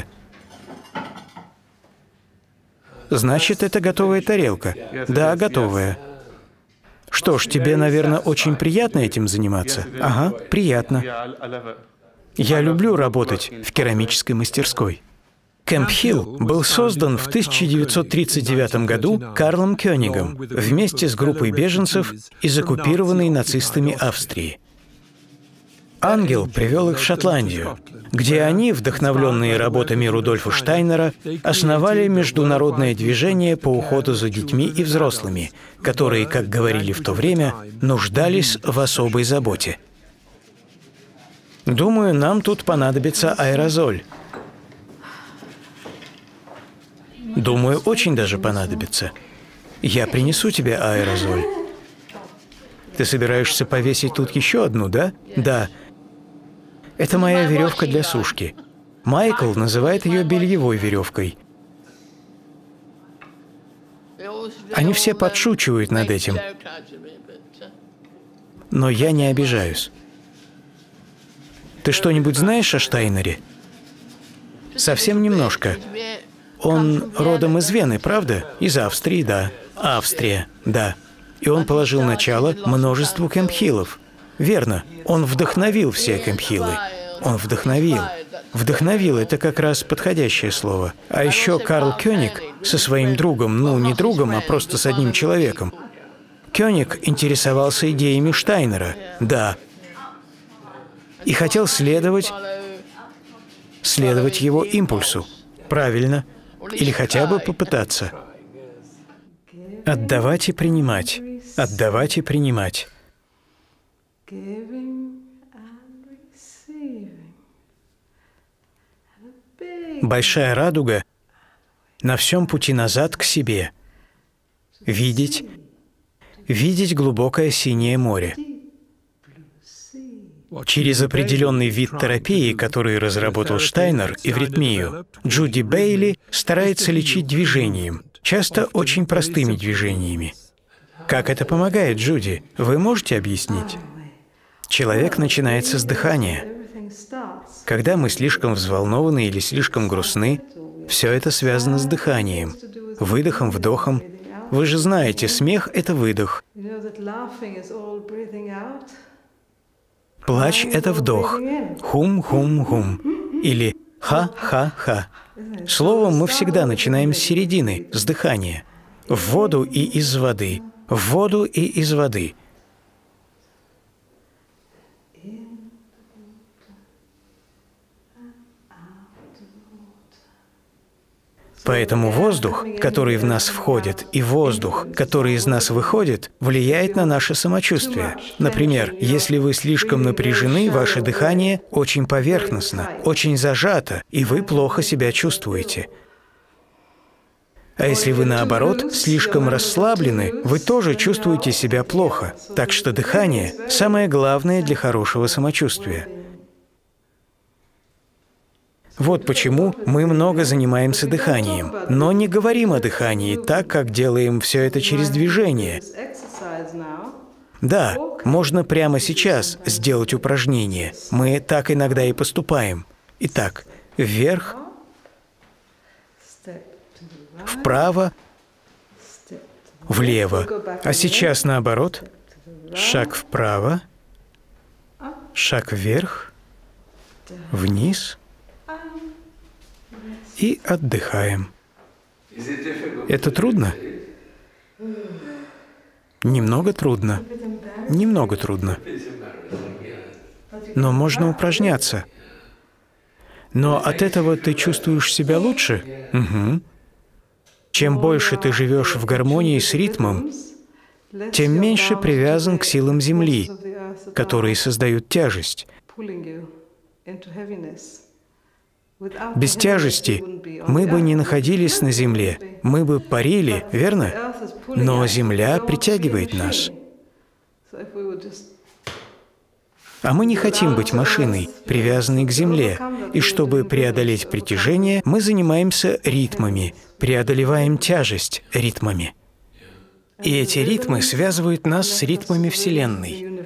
Значит, это готовая тарелка. Да, готовая. Что ж, тебе, наверное, очень приятно этим заниматься? Ага, приятно. Я люблю работать в керамической мастерской. Кэмп-Хилл был создан в тысяча девятьсот тридцать девятом году Карлом Кёнигом вместе с группой беженцев из оккупированной нацистами Австрии. Ангел привел их в Шотландию, где они, вдохновленные работами Рудольфа Штайнера, основали международное движение по уходу за детьми и взрослыми, которые, как говорили в то время, нуждались в особой заботе. Думаю, нам тут понадобится аэрозоль. Думаю, очень даже понадобится. Я принесу тебе аэрозоль. Ты собираешься повесить тут еще одну, да? Да. Это моя веревка для сушки. Майкл называет ее бельевой веревкой. Они все подшучивают над этим. Но я не обижаюсь. Ты что-нибудь знаешь о Штайнере? Совсем немножко. Он родом из Вены, правда? Из Австрии, да. Австрия, да. И он положил начало множеству Кэмп-Хиллов. Верно. Он вдохновил все Кэмп-Хиллы. Он вдохновил. Вдохновил — это как раз подходящее слово. А еще Карл Кёниг со своим другом, ну, не другом, а просто с одним человеком. Кёниг интересовался идеями Штайнера. Да. И хотел следовать, следовать его импульсу. Правильно. Или хотя бы попытаться. Отдавать и принимать. Отдавать и принимать. Большая радуга на всем пути назад к себе. Видеть, видеть глубокое синее море. Через определенный вид терапии, который разработал Штайнер, эвритмию, Джуди Бейли старается лечить движением, часто очень простыми движениями. Как это помогает, Джуди? Вы можете объяснить? Человек начинается с дыхания. Когда мы слишком взволнованы или слишком грустны, все это связано с дыханием, выдохом, вдохом. Вы же знаете, смех — это выдох. Плач — это вдох. Хум-хум-хум. Или ха-ха-ха. Словом, мы всегда начинаем с середины, с дыхания. В воду и из воды. В воду и из воды. Поэтому воздух, который в нас входит, и воздух, который из нас выходит, влияет на наше самочувствие. Например, если вы слишком напряжены, ваше дыхание очень поверхностно, очень зажато, и вы плохо себя чувствуете. А если вы, наоборот, слишком расслаблены, вы тоже чувствуете себя плохо. Так что дыхание – самое главное для хорошего самочувствия. Вот почему мы много занимаемся дыханием, но не говорим о дыхании так, как делаем все это через движение. Да, можно прямо сейчас сделать упражнение. Мы так иногда и поступаем. Итак, вверх, вправо, влево. А сейчас наоборот. Шаг вправо, шаг вверх, вниз и отдыхаем. Это трудно? Немного трудно. Немного трудно. Но можно упражняться. Но от этого ты чувствуешь себя лучше? Угу. Чем больше ты живешь в гармонии с ритмом, тем меньше привязан к силам Земли, которые создают тяжесть. Без тяжести мы бы не находились на Земле, мы бы парили, верно? Но Земля притягивает нас. А мы не хотим быть машиной, привязанной к Земле. И чтобы преодолеть притяжение, мы занимаемся ритмами, преодолеваем тяжесть ритмами. И эти ритмы связывают нас с ритмами Вселенной.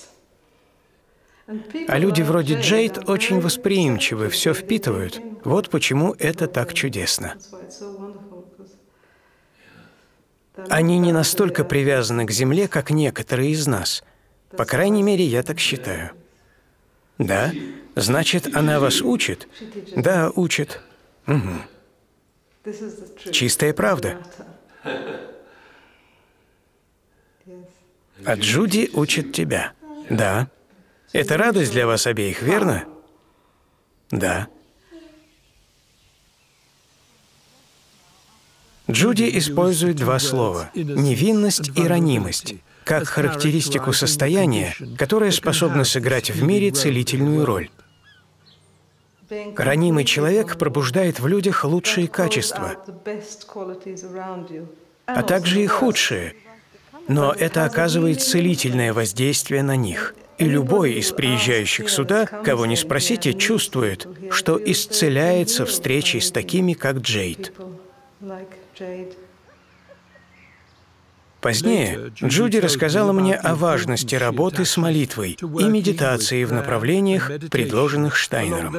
А люди вроде Джейд очень восприимчивы, все впитывают. Вот почему это так чудесно. Они не настолько привязаны к Земле, как некоторые из нас. По крайней мере, я так считаю. Да? Значит, она вас учит? Да, учит. Угу. Чистая правда. А Джуди учит тебя. Да. Это радость для вас обеих, верно? Да. Джуди использует два слова — невинность и ранимость, как характеристику состояния, которое способно сыграть в мире целительную роль. Ранимый человек пробуждает в людях лучшие качества, а также и худшие, но это оказывает целительное воздействие на них. И любой из приезжающих сюда, кого не спросите, чувствует, что исцеляется встречей с такими, как Джейд. Позднее Джуди рассказала мне о важности работы с молитвой и медитацией в направлениях, предложенных Штайнером.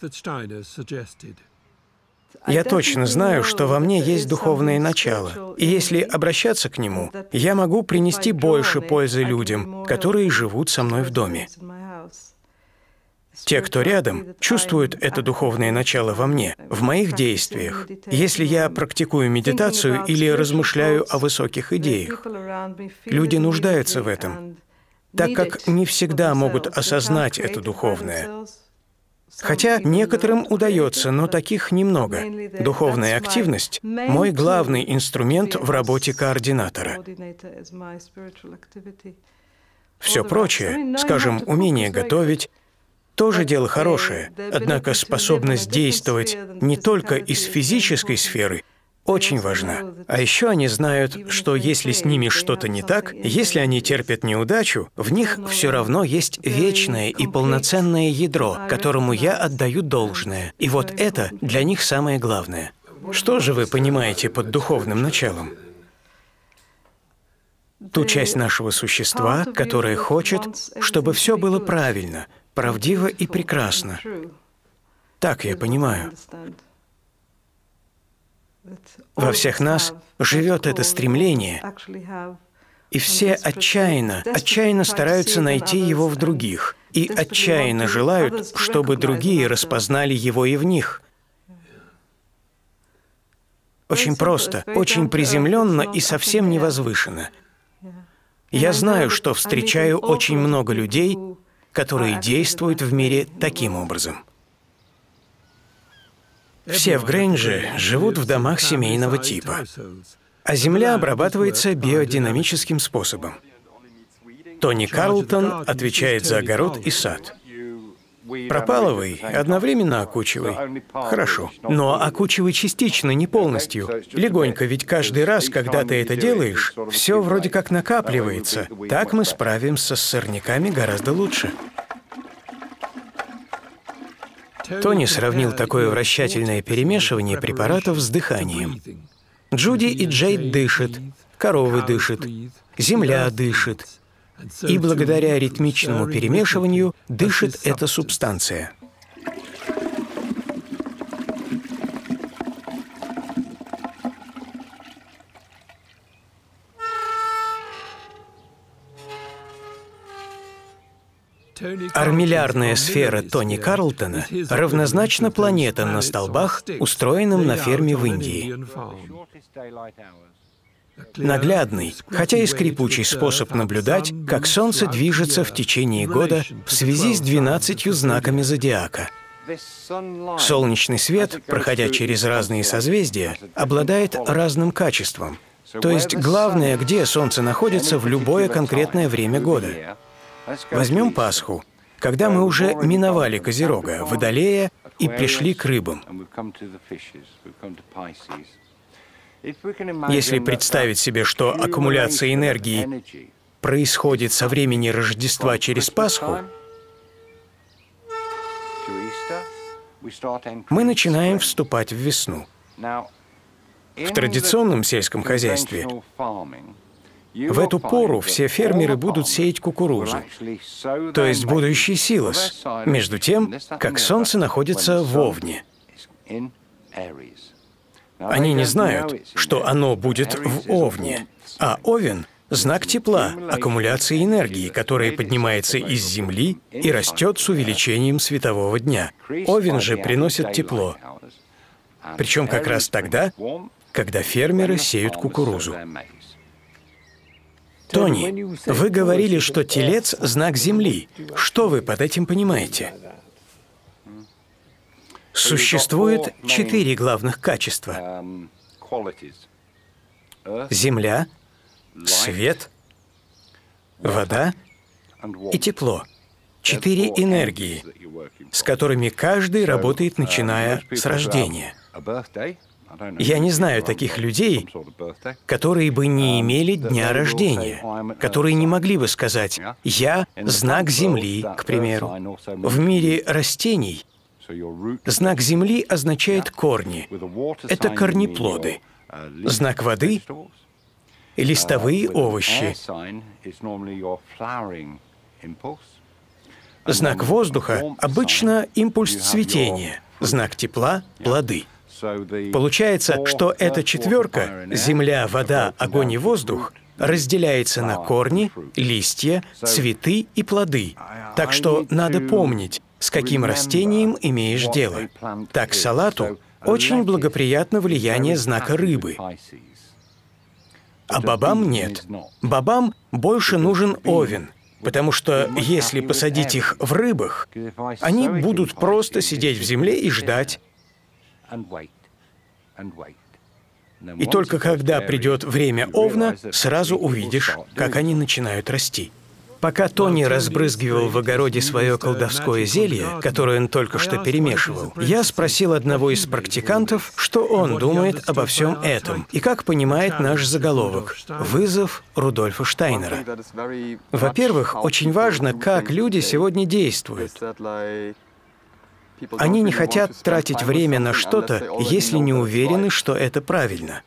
Я точно знаю, что во мне есть духовное начало, и если обращаться к нему, я могу принести больше пользы людям, которые живут со мной в доме. Те, кто рядом, чувствуют это духовное начало во мне, в моих действиях. Если я практикую медитацию или размышляю о высоких идеях, люди нуждаются в этом, так как не всегда могут осознать это духовное. Хотя некоторым удается, но таких немного. Духовная активность — мой главный инструмент в работе координатора. Все прочее, скажем, умение готовить, тоже дело хорошее, однако способность действовать не только из физической сферы очень важна. А еще они знают, что если с ними что-то не так, если они терпят неудачу, в них все равно есть вечное и полноценное ядро, которому я отдаю должное. И вот это для них самое главное. Что же вы понимаете под духовным началом? Ту часть нашего существа, которая хочет, чтобы все было правильно, правдиво и прекрасно. Так я понимаю. Во всех нас живет это стремление, и все отчаянно, отчаянно стараются найти его в других, и отчаянно желают, чтобы другие распознали его и в них. Очень просто, очень приземленно и совсем не возвышенно. Я знаю, что встречаю очень много людей, которые действуют в мире таким образом. Все в Грэндже живут в домах семейного типа, а земля обрабатывается биодинамическим способом. Тони Карлтон отвечает за огород и сад. Пропалывай, одновременно окучивай. Хорошо. Но окучивай частично, не полностью. Легонько, ведь каждый раз, когда ты это делаешь, все вроде как накапливается. Так мы справимся с сорняками гораздо лучше. Тони сравнил такое вращательное перемешивание препаратов с дыханием. Джуди и Джейд дышат, коровы дышат, земля дышит. И благодаря ритмичному перемешиванию дышит эта субстанция. Армиллярная сфера Тони Карлтона равнозначна планетам на столбах, устроенным на ферме в Индии. Наглядный, хотя и скрипучий способ наблюдать, как Солнце движется в течение года в связи с двенадцатью знаками зодиака. Солнечный свет, проходя через разные созвездия, обладает разным качеством. То есть главное, где Солнце находится в любое конкретное время года. Возьмем Пасху, когда мы уже миновали Козерога, Водолея и пришли к рыбам. Если представить себе, что аккумуляция энергии происходит со времени Рождества через Пасху, мы начинаем вступать в весну. В традиционном сельском хозяйстве в эту пору все фермеры будут сеять кукурузу, то есть будущий силос, между тем, как Солнце находится в Овне. Они не знают, что оно будет в Овне, а Овен — знак тепла, аккумуляции энергии, которая поднимается из Земли и растет с увеличением светового дня. Овен же приносит тепло. Причем как раз тогда, когда фермеры сеют кукурузу. Тони, вы говорили, что Телец — знак Земли. Что вы под этим понимаете? Существует четыре главных качества: Земля, свет, вода и тепло. Четыре энергии, с которыми каждый работает, начиная с рождения. Я не знаю таких людей, которые бы не имели дня рождения, которые не могли бы сказать «я — знак Земли», к примеру. В мире растений знак Земли означает корни. Это корнеплоды. Знак воды — листовые овощи. Знак воздуха обычно импульс цветения. Знак тепла — плоды. Получается, что эта четверка — земля, вода, огонь и воздух — разделяется на корни, листья, цветы и плоды. Так что надо помнить, с каким растением имеешь дело. Так салату очень благоприятно влияние знака рыбы. А бобам нет. Бобам больше нужен Овен, потому что если посадить их в рыбах, они будут просто сидеть в земле и ждать. И только когда придет время Овна, сразу увидишь, как они начинают расти. Пока Тони разбрызгивал в огороде свое колдовское зелье, которое он только что перемешивал, я спросил одного из практикантов, что он думает обо всем этом и как понимает наш заголовок «Вызов Рудольфа Штайнера». Во-первых, очень важно, как люди сегодня действуют. Они не хотят тратить время на что-то, если не уверены, что это правильно.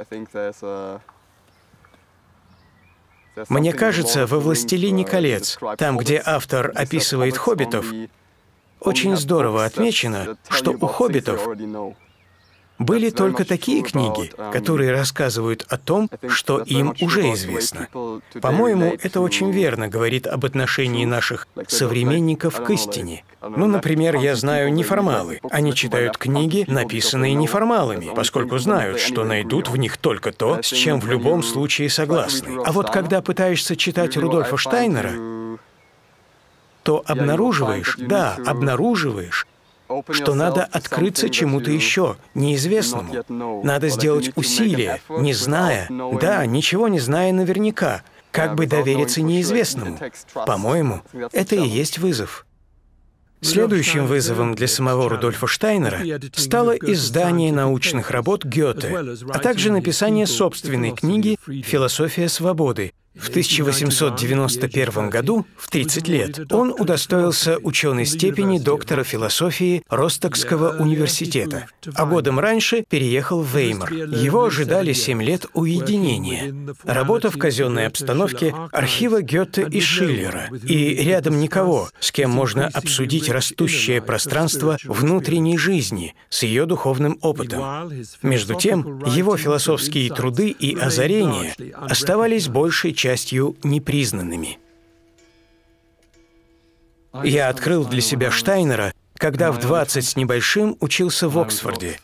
Мне кажется, во «Властелине колец», там, где автор описывает хоббитов, очень здорово отмечено, что у хоббитов были только такие книги, которые рассказывают о том, что им уже известно. По-моему, это очень верно говорит об отношении наших современников к истине. Ну, например, я знаю неформалы. Они читают книги, написанные неформалами, поскольку знают, что найдут в них только то, с чем в любом случае согласны. А вот когда пытаешься читать Рудольфа Штайнера, то обнаруживаешь, да, обнаруживаешь, что надо открыться чему-то еще, неизвестному. Надо сделать усилие, не зная, да, ничего не зная наверняка, как бы довериться неизвестному. По-моему, это и есть вызов. Следующим вызовом для самого Рудольфа Штайнера стало издание научных работ Гёте, а также написание собственной книги «Философия свободы». В тысяча восемьсот девяносто первом году, в тридцать лет, он удостоился ученой степени доктора философии Ростокского университета, а годом раньше переехал в Веймар. Его ожидали семь лет уединения, работа в казенной обстановке архива Гёте и Шиллера, и рядом никого, с кем можно обсудить растущее пространство внутренней жизни с ее духовным опытом. Между тем, его философские труды и озарения оставались большей частью частью непризнанными. Я открыл для себя Штайнера, когда в двадцать с небольшим учился в Оксфорде,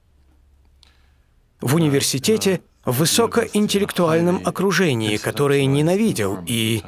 в университете, в высокоинтеллектуальном окружении, которое ненавидел, и...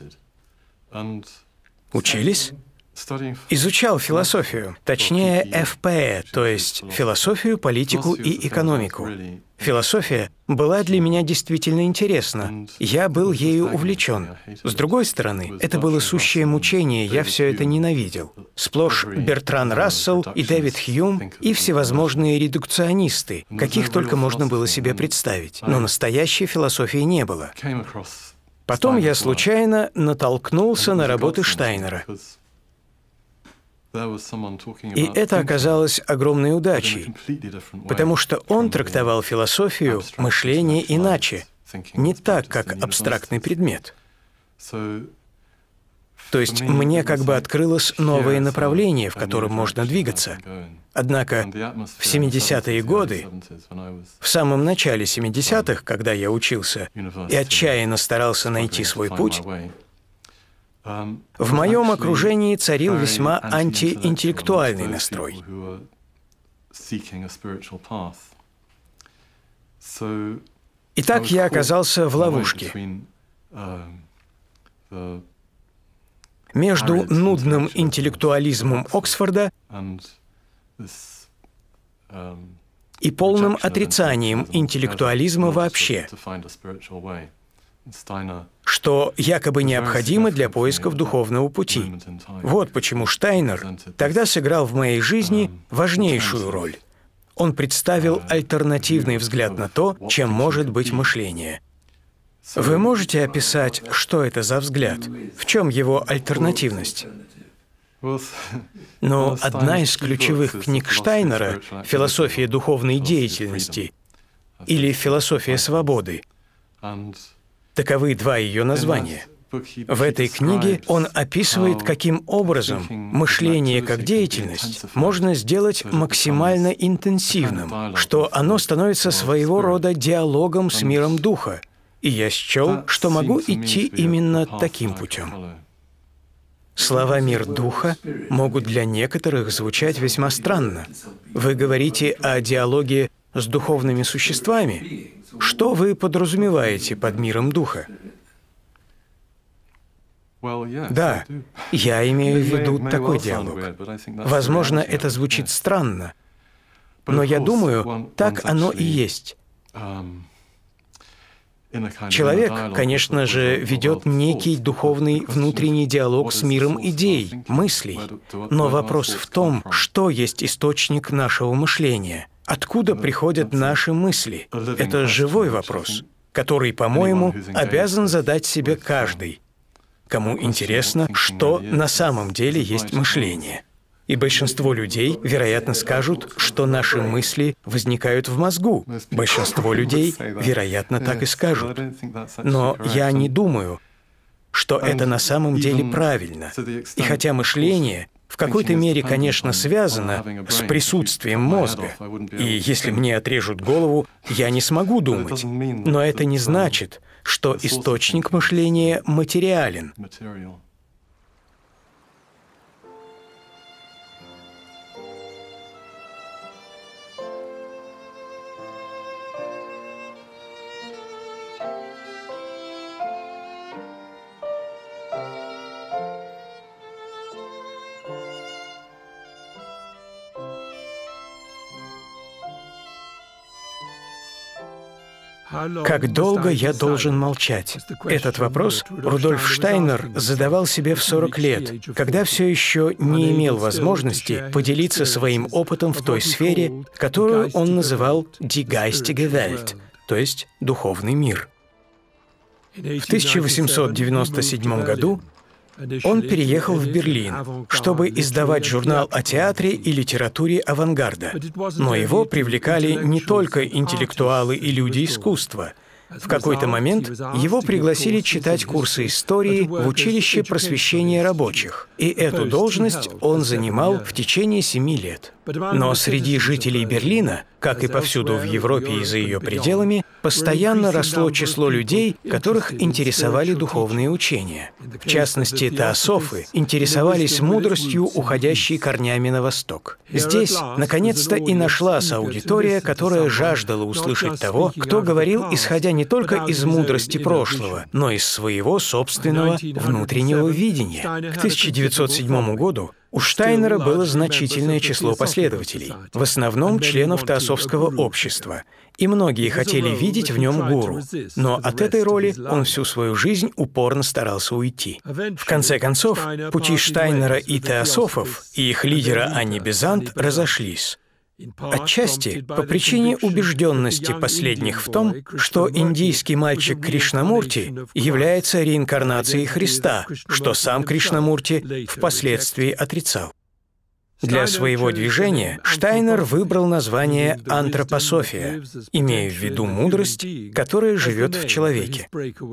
Учились? Изучал философию, точнее эф пэ э, то есть философию, политику и экономику. Философия была для меня действительно интересна. Я был ею увлечен. С другой стороны, это было сущее мучение, я все это ненавидел. Сплошь Бертран Рассел и Дэвид Хьюм и всевозможные редукционисты, каких только можно было себе представить. Но настоящей философии не было. Потом я случайно натолкнулся на работы Штайнера. И это оказалось огромной удачей, потому что он трактовал философию, мышление иначе, не так, как абстрактный предмет. То есть мне как бы открылось новое направление, в котором можно двигаться. Однако в семидесятые годы, в самом начале семидесятых, когда я учился и отчаянно старался найти свой путь, в моем окружении царил весьма антиинтеллектуальный настрой. Итак, я оказался в ловушке между нудным интеллектуализмом Оксфорда и полным отрицанием интеллектуализма вообще, что якобы необходимо для поисков духовного пути. Вот почему Штайнер тогда сыграл в моей жизни важнейшую роль. Он представил альтернативный взгляд на то, чем может быть мышление. Вы можете описать, что это за взгляд? В чем его альтернативность? Но одна из ключевых книг Штайнера «Философия духовной деятельности» или «Философия свободы». Таковы два ее названия. В этой книге он описывает, каким образом мышление как деятельность можно сделать максимально интенсивным, что оно становится своего рода диалогом с миром духа. И я счел, что могу идти именно таким путем. Слова «мир духа» могут для некоторых звучать весьма странно. Вы говорите о диалоге с духовными существами. Что вы подразумеваете под миром духа? Да, я имею в виду такой диалог. Возможно, это звучит странно, но я думаю, так оно и есть. Человек, конечно же, ведет некий духовный внутренний диалог с миром идей, мыслей. Но вопрос в том, что есть источник нашего мышления. Откуда приходят наши мысли? Это живой вопрос, который, по-моему, обязан задать себе каждый, кому интересно, что на самом деле есть мышление. И большинство людей, вероятно, скажут, что наши мысли возникают в мозгу. Большинство людей, вероятно, так и скажут. Но я не думаю, что это на самом деле правильно. И хотя мышление в какой-то мере, конечно, связано с присутствием мозга, и если мне отрежут голову, я не смогу думать, но это не значит, что источник мышления материален. Как долго я должен молчать? Этот вопрос Рудольф Штайнер задавал себе в сорок лет, когда все еще не имел возможности поделиться своим опытом в той сфере, которую он называл «die geistige Welt», то есть «духовный мир». В тысяча восемьсот девяносто седьмом году он переехал в Берлин, чтобы издавать журнал о театре и литературе авангарда. Но его привлекали не только интеллектуалы и люди искусства. В какой-то момент его пригласили читать курсы истории в училище просвещения рабочих, и эту должность он занимал в течение семи лет. Но среди жителей Берлина, Как и повсюду в Европе и за ее пределами, постоянно росло число людей, которых интересовали духовные учения. В частности, теософы интересовались мудростью, уходящей корнями на восток. Здесь, наконец-то, и нашлась аудитория, которая жаждала услышать того, кто говорил, исходя не только из мудрости прошлого, но из своего собственного внутреннего видения. К тысяча девятьсот седьмому году у Штайнера было значительное число последователей, в основном членов теософского общества, и многие хотели видеть в нем гуру, но от этой роли он всю свою жизнь упорно старался уйти. В конце концов, пути Штайнера и теософов, и их лидера Анни Безант разошлись. Отчасти по причине убежденности последних в том, что индийский мальчик Кришнамурти является реинкарнацией Христа, что сам Кришнамурти впоследствии отрицал. Для своего движения Штайнер выбрал название «антропософия», имея в виду мудрость, которая живет в человеке.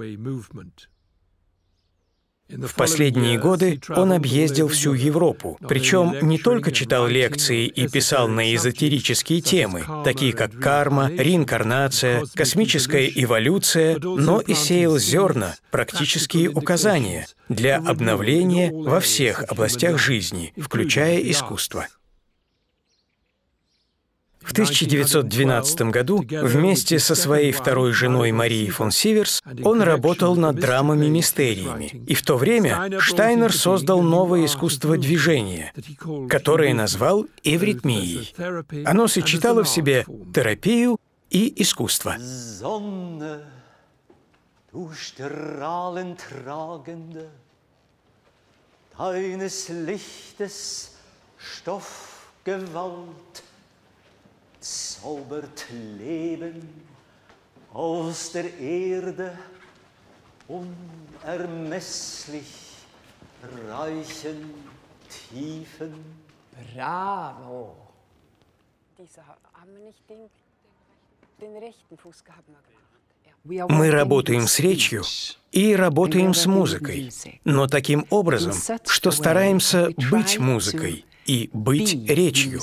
В последние годы он объездил всю Европу, причем не только читал лекции и писал на эзотерические темы, такие как карма, реинкарнация, космическая эволюция, но и сеял зерна, практические указания для обновления во всех областях жизни, включая искусство. В тысяча девятьсот двенадцатом году вместе со своей второй женой Марией фон Сиверс он работал над драмами-мистериями, и в то время Штайнер создал новое искусство движения, которое назвал эвритмией. Оно сочетало в себе терапию и искусство. Zaubert Leben aus der Erde, unermesslich reichen Tiefen. Bravo! Dieser haben wir nicht den, den rechten Fuß gehabt. Мы работаем с речью и работаем с музыкой, но таким образом, что стараемся быть музыкой и быть речью.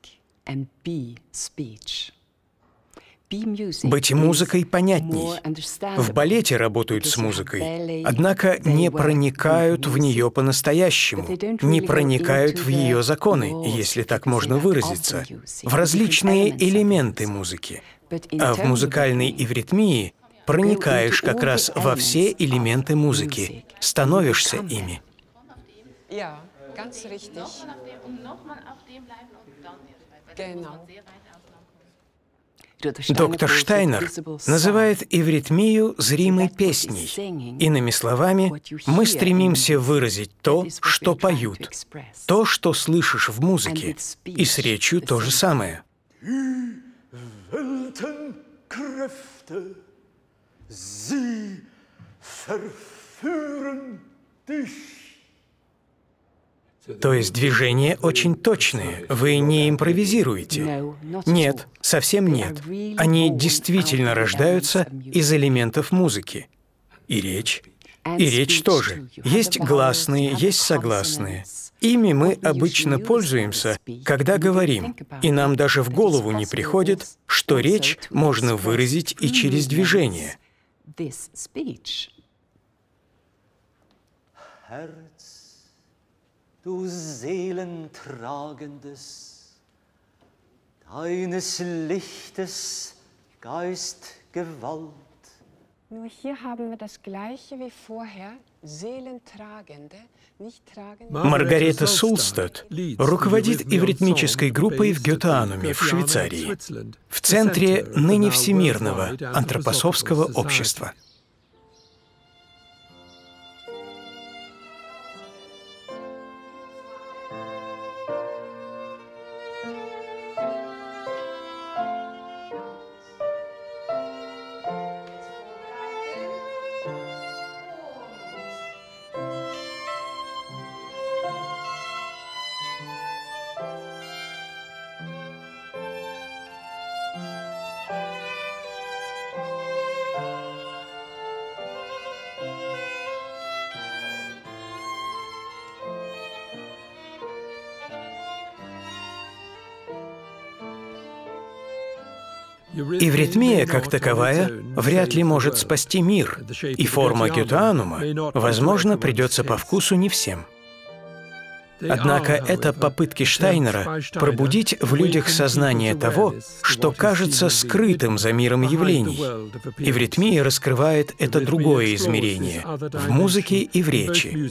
Быть музыкой понятней. В балете работают с музыкой, однако не проникают в нее по-настоящему, не проникают в ее законы, если так можно выразиться, в различные элементы музыки. А в музыкальной эвритмии проникаешь как раз во все элементы музыки, становишься ими. Доктор Штайнер называет эвритмию зримой песней. Иными словами, мы стремимся выразить то, что поют, то, что слышишь в музыке, и с речью то же самое. То есть движения очень точные, вы не импровизируете. Нет, совсем нет. Они действительно рождаются из элементов музыки. И речь. И речь тоже. Есть гласные, есть согласные. Ими мы обычно пользуемся, когда говорим, и нам даже в голову не приходит, что речь можно выразить и через движение. Du Seelentragendes, deines Lichtes Geistgewalt. Nur hier haben wir das Gleiche wie vorher, Seelentragende, nicht tragende. Маргарета Сулстад руководит эвритмической группой в Гёте-Ануме в Швейцарии, в центре ныне всемирного антропософского общества. Эвритмия, как таковая, вряд ли может спасти мир, и форма гютеанума, возможно, придется по вкусу не всем. Однако это попытки Штайнера пробудить в людях сознание того, что кажется скрытым за миром явлений. Эвритмия раскрывает это другое измерение в музыке и в речи.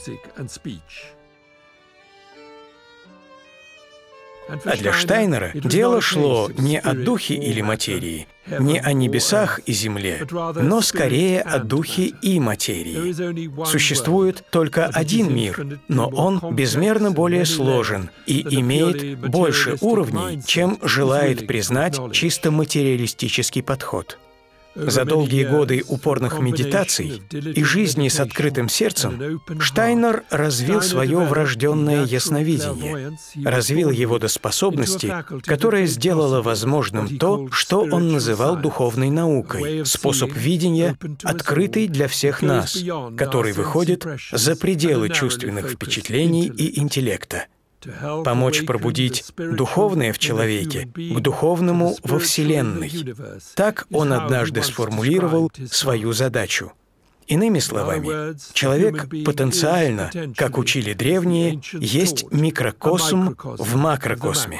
А для Штайнера дело шло не о духе или материи, не о небесах и земле, но скорее о духе и материи. Существует только один мир, но он безмерно более сложен и имеет больше уровней, чем желает признать чисто материалистический подход. За долгие годы упорных медитаций и жизни с открытым сердцем Штайнер развил свое врожденное ясновидение, развил его до способности, которая сделала возможным то, что он называл духовной наукой, способ видения, открытый для всех нас, который выходит за пределы чувственных впечатлений и интеллекта. Помочь пробудить духовное в человеке к духовному во Вселенной. Так он однажды сформулировал свою задачу. Иными словами, человек потенциально, как учили древние, есть микрокосм в макрокосме.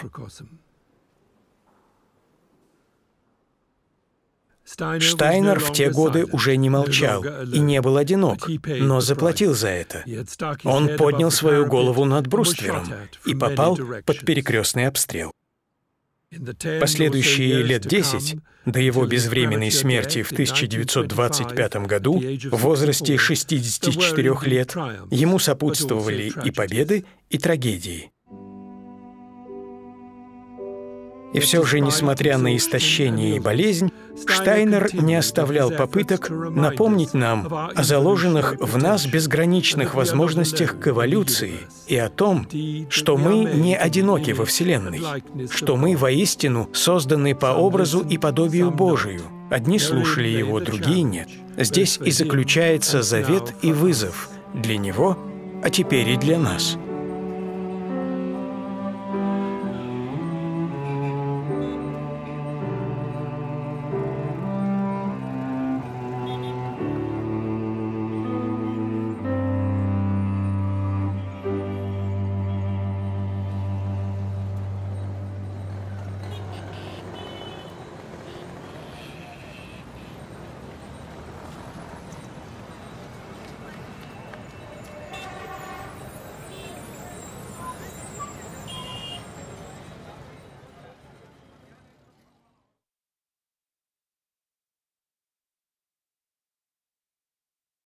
Штайнер в те годы уже не молчал и не был одинок, но заплатил за это. Он поднял свою голову над бруствером и попал под перекрестный обстрел. Последующие лет десять, до его безвременной смерти в тысяча девятьсот двадцать пятом году, в возрасте шестидесяти четырёх лет, ему сопутствовали и победы, и трагедии. И все же, несмотря на истощение и болезнь, Штайнер не оставлял попыток напомнить нам о заложенных в нас безграничных возможностях к эволюции и о том, что мы не одиноки во Вселенной, что мы воистину созданы по образу и подобию Божию. Одни слушали его, другие нет. Здесь и заключается завет и вызов для него, а теперь и для нас.